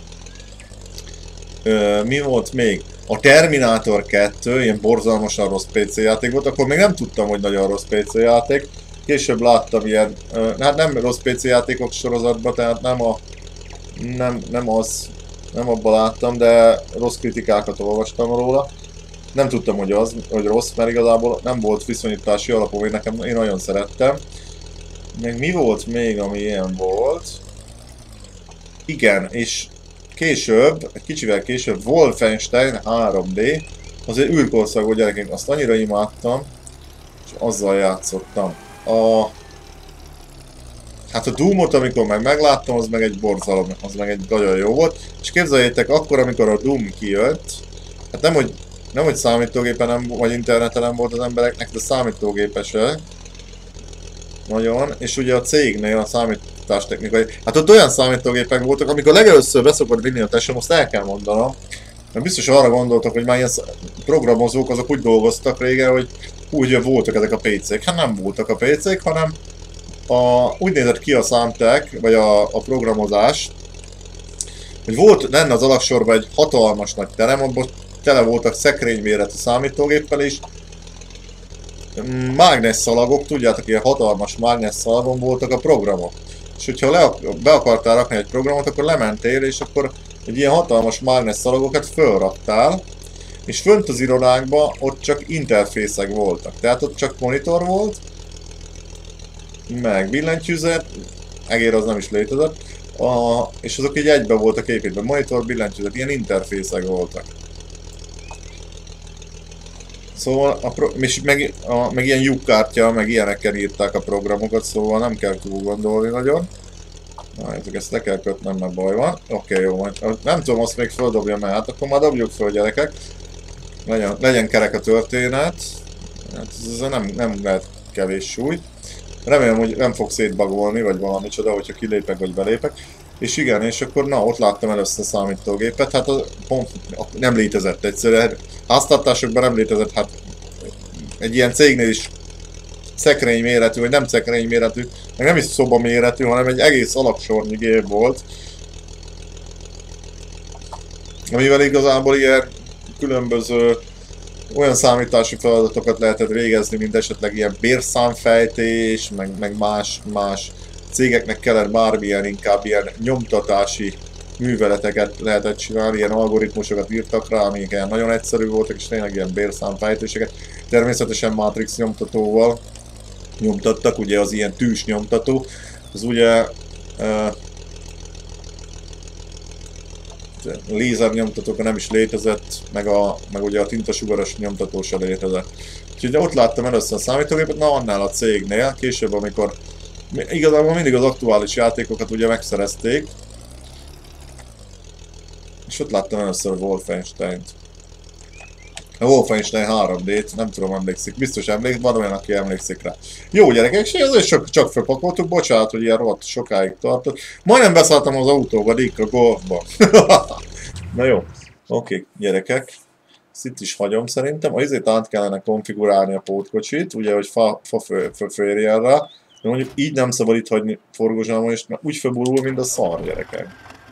Ö, mi volt még? A Terminator kettő, ilyen borzalmasan rossz pé cé játék volt, akkor még nem tudtam, hogy nagyon rossz pé cé játék. Később láttam ilyen, ö, hát nem rossz pé cé játékok sorozatban, tehát nem a, nem, nem az, nem abban láttam, de rossz kritikákat olvastam róla. Nem tudtam, hogy az, hogy rossz, mert igazából nem volt viszonyítási alapú, én nekem, én nagyon szerettem. Meg mi volt még, ami ilyen volt? Igen, és később, egy kicsivel később, Wolfenstein három dé, azért űrkorszakú gyerekek, azt annyira imádtam, és azzal játszottam. A... Hát a Doomot, amikor meg megláttam, az meg egy borzalom, az meg egy nagyon jó volt. És képzeljétek, akkor, amikor a Doom kijött, hát nem, hogy, nem, hogy számítógépen nem, vagy interneten nem volt az embereknek, de számítógépesek. Nagyon, és ugye a cégnél a számítástechnikai, hát ott olyan számítógépek voltak, amikor legelőször beszokott vinni a tesóm, azt el kell mondanom, mert biztos arra gondoltak, hogy már ilyen programozók azok úgy dolgoztak régen, hogy úgy voltak ezek a pé cék. Hát nem voltak a pé cék, hanem a, úgy nézett ki a számtek, vagy a, a programozás, hogy volt lenne az alaksorban egy hatalmas nagy terem, abban tele voltak szekrényméretű számítógéppel is, mágnesszalagok, tudjátok, ilyen hatalmas mágnesszalagon voltak a programok. És hogyha le, be akartál rakni egy programot, akkor lementél, és akkor egy ilyen hatalmas mágnesszalagokat fölraktál, és fönt az irodákban ott csak interfészek voltak. Tehát ott csak monitor volt, meg billentyűzet, egér az nem is létezett, a, és azok így egybe voltak építve. Monitor, billentyűzet, ilyen interfészek voltak. Szóval, a pro és meg, a, meg ilyen lyukkártya, meg ilyenekkel írták a programokat, szóval nem kell túl gondolni nagyon. Na, ezt le kell kötnem, mert baj van. Oké, okay, jó, majd. Nem tudom, azt még földobjam el, hát akkor már dobjuk föl, gyerekek. Legyen, legyen kerek a történet. Hát ez nem, nem lehet kevés súly. Remélem, hogy nem fog szétbagolni, vagy valami csoda, hogyha kilépek, vagy belépek. És igen, és akkor na, ott láttam először a számítógépet, hát az, pont, nem létezett egyszerűen. Háztartásokban nem létezett, hát egy ilyen cégnél is szekrény méretű, vagy nem szekrény méretű, meg nem is szoba méretű, hanem egy egész alapsornyi gép volt. Amivel igazából ilyen különböző olyan számítási feladatokat lehetett végezni, mint esetleg ilyen bérszámfejtés, meg, meg más, más cégeknek kellett bármilyen, inkább ilyen nyomtatási műveleteket lehetett csinálni, ilyen algoritmusokat írtak rá, amik ilyen nagyon egyszerű voltak, és tényleg ilyen bérszámfejtéseket. Természetesen Matrix nyomtatóval nyomtattak, ugye az ilyen tűs nyomtató, az ugye uh, lézer nyomtatók nem is létezett, meg, a, meg ugye a tintasugaras nyomtató se létezett. Úgyhogy ott láttam először a számítógépet, na annál a cégnél, később amikor igazából mindig az aktuális játékokat ugye megszerezték, és ott láttam először Wolfenstein-t. A Wolfenstein három dét, nem tudom, emlékszik, biztos emlékszik, van olyan, aki emlékszik rá. Jó gyerekek, és ezért csak, csak felpakoltuk, bocsánat, hogy ilyen rohadt sokáig tartott. Majdnem beszálltam az autóba, Dick, a Golfba. Na jó, oké, gyerekek. Ezt itt is hagyom szerintem. Azért át kellene konfigurálni a pótkocsit, ugye, hogy fa, fa fő, fő, férjen rá. De mondjuk így nem szabad itt hagyni forgózsalmon, és úgy felborul, mint a szar, gyerekek.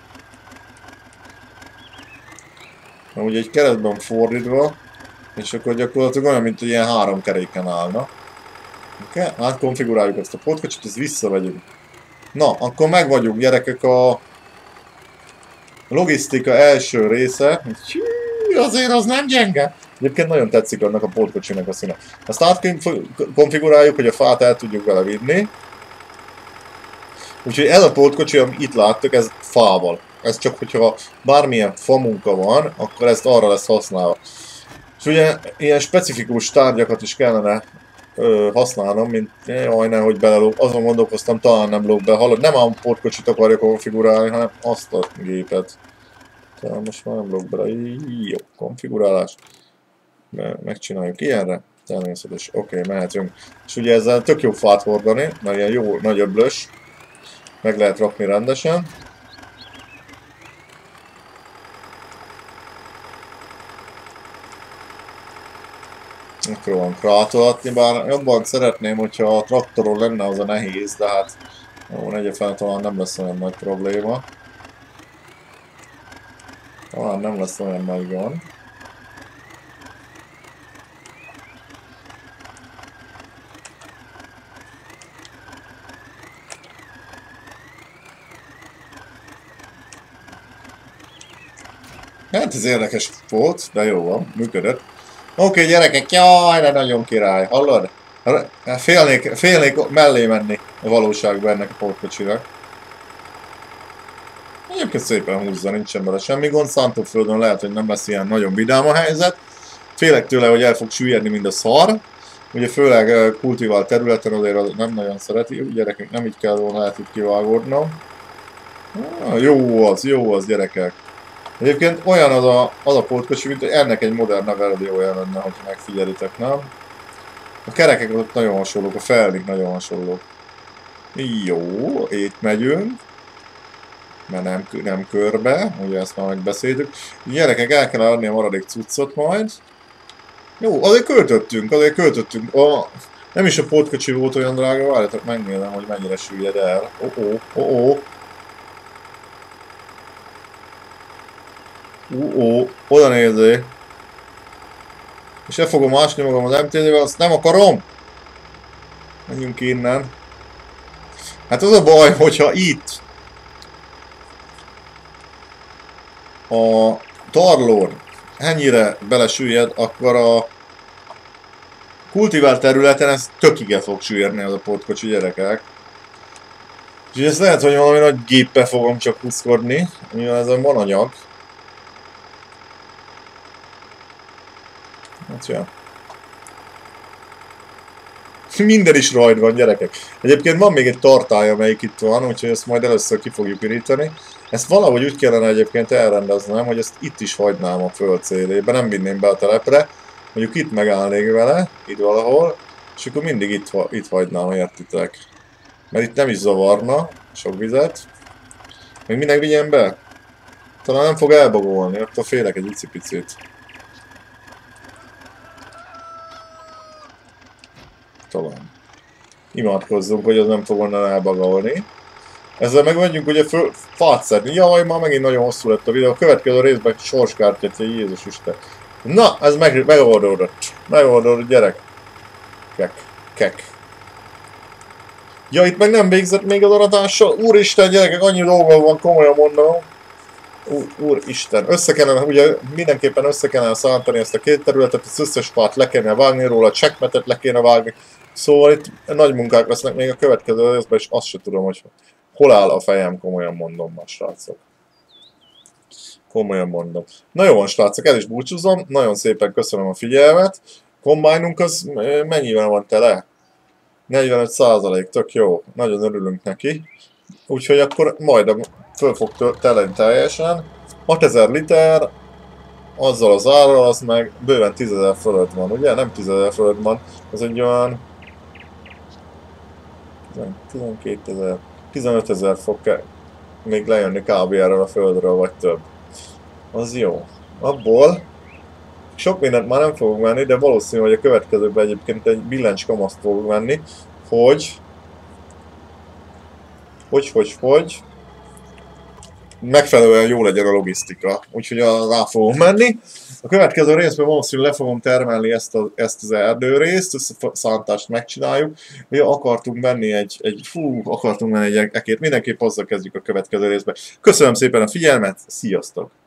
Na ugye egy keretben fordítva, és akkor gyakorlatilag olyan, mint hogy ilyen három keréken állna. Oké, okay? Átkonfiguráljuk ezt a pótkocsit, ezt visszavegyünk. Na, akkor meg vagyunk, gyerekek, a logisztika első része. Hű, azért az nem gyenge. Egyébként nagyon tetszik annak a pótkocsinak a színe. Ezt átkonfiguráljuk, hogy a fát el tudjuk vele vinni. Úgyhogy ez a pótkocsi, amit itt láttok, ez fával. Ez csak, hogyha bármilyen fa munka van, akkor ezt arra lesz használva. És ugye ilyen specifikus tárgyakat is kellene ö, használnom, mint jaj, ne, hogy belelóg. Azon gondolkoztam, talán nem lóg be. Hallod, nem a pótkocsit akarja konfigurálni, hanem azt a gépet. Tehát most már nem lóg bele. Jó, konfigurálás. Megcsináljuk ilyenre. Természetes. Oké, okay, mehetünk. És ugye ezzel tök jó fát hordani, mert ilyen jó, nagy öblös. Meg lehet rakni rendesen. mikron krátolatni, bár jobban szeretném, hogyha a traktoron lenne, az a nehéz, de hát jó, negye fel talán nem lesz olyan nagy probléma. Talán nem lesz olyan nagy gond. Hát ez érdekes volt, de jó van, működött. Oké, okay, gyerekek, jaj, de nagyon király, hallod? Félnék, félnék mellé menni a valóságban ennek a pótkocsinak. Egyébként szépen húzza, nincsen bele semmi gond. Szántóföldön lehet, hogy nem lesz ilyen nagyon vidám a helyzet. Félek tőle, hogy el fog süllyedni, mint a szar. Ugye főleg kultivált területen azért nem nagyon szereti. Gyerekek, nem így kell volna, lehet itt kivágódnom. Ah, jó az, jó az, gyerekek. Egyébként olyan az a, az a pótkocsi, mint hogy ennek egy modern verziója lenne, hogyha megfigyelitek, nem? A kerekek ott nagyon hasonlók, a felnik nagyon hasonlók. Jó, itt megyünk. Mert nem, nem körbe, ugye ezt már megbeszéltük. Gyerekek, el kell adni a maradék cuccot majd. Jó, azért költöttünk, azért költöttünk. A, nem is a pótkocsi volt olyan drága, várjatok, megnézem, hogy mennyire süllyed el. Oh-oh, oh-oh. Uh-oh, oda nézzé. És el fogom ásni magam az em té zével, azt nem akarom! Menjünk innen. Hát az a baj, hogyha itt a tarlón ennyire belesüllyed, akkor a kultivált területen ez tökig fog süllyedni az a pótkocsi, gyerekek. Úgyhogy ezt lehet, hogy valami nagy géppel fogom csak húzkodni, mivel ezen van anyag. Hát ja. Minden is rajt van, gyerekek. Egyébként van még egy tartály, amelyik itt van, úgyhogy ezt majd először ki fogjuk pirítani. Ezt valahogy úgy kellene egyébként elrendeznem, hogy ezt itt is hagynám a föld szélébe, nem vinném be a telepre. Mondjuk itt megállnék vele, itt valahol, és akkor mindig itt, itt hagynám, értitek. Mert itt nem is zavarna sok vizet. Még minek vigyen be? Talán nem fog elbagolni, attól félek egy icipicit. Talán. Imádkozzunk, hogy az nem fog onnan elbagolni. Ezzel meg vagyunk ugye föl, fát szedni. Jaj, már megint nagyon hosszú lett a videó. A következő részben sorskártyát, Jézus Isten. Na, ez meg, megoldódott. Megoldódott, gyerek. Kek. Kek. Ja, itt meg nem végzett még az aratással. Úristen, gyerekek, annyi dolgom van, komolyan mondom. Úr, úristen, össze kellene, ugye mindenképpen össze kellene szántani ezt a két területet, az összes fát le kellene vágni róla, csekkmetet le kéne vágni. Szóval itt nagy munkák lesznek még a következő részben, és azt se tudom, hogy hol áll a fejem, komolyan mondom már, srácok. Komolyan mondom. Na jó van, srácok, el is búcsúzom, nagyon szépen köszönöm a figyelmet. Kombájnunk az mennyivel van tele? negyvenöt százalék, tök jó, nagyon örülünk neki. Úgyhogy akkor majd föl fog telni teljesen. hatezer liter, azzal az árral, az meg bőven tízezer fölött van, ugye? Nem tízezer fölött van, az egy olyan tizenkétezer, tizenötezer fog még lejönni kb. Erről a földről, vagy több. Az jó. Abból sok mindent már nem fogok venni, de valószínű, hogy a következőben egyébként egy billáncskamast fogok venni, hogy hogy, hogy, hogy megfelelően jó legyen a logisztika. Úgyhogy rá fogom menni. A következő részben valószínűleg le fogom termelni ezt, a, ezt az erdőrészt, ezt a szántást megcsináljuk. Mi akartunk venni egy, egy fú, akartunk venni egy ekét. Mindenképp azzal kezdjük a következő részben. Köszönöm szépen a figyelmet, sziasztok!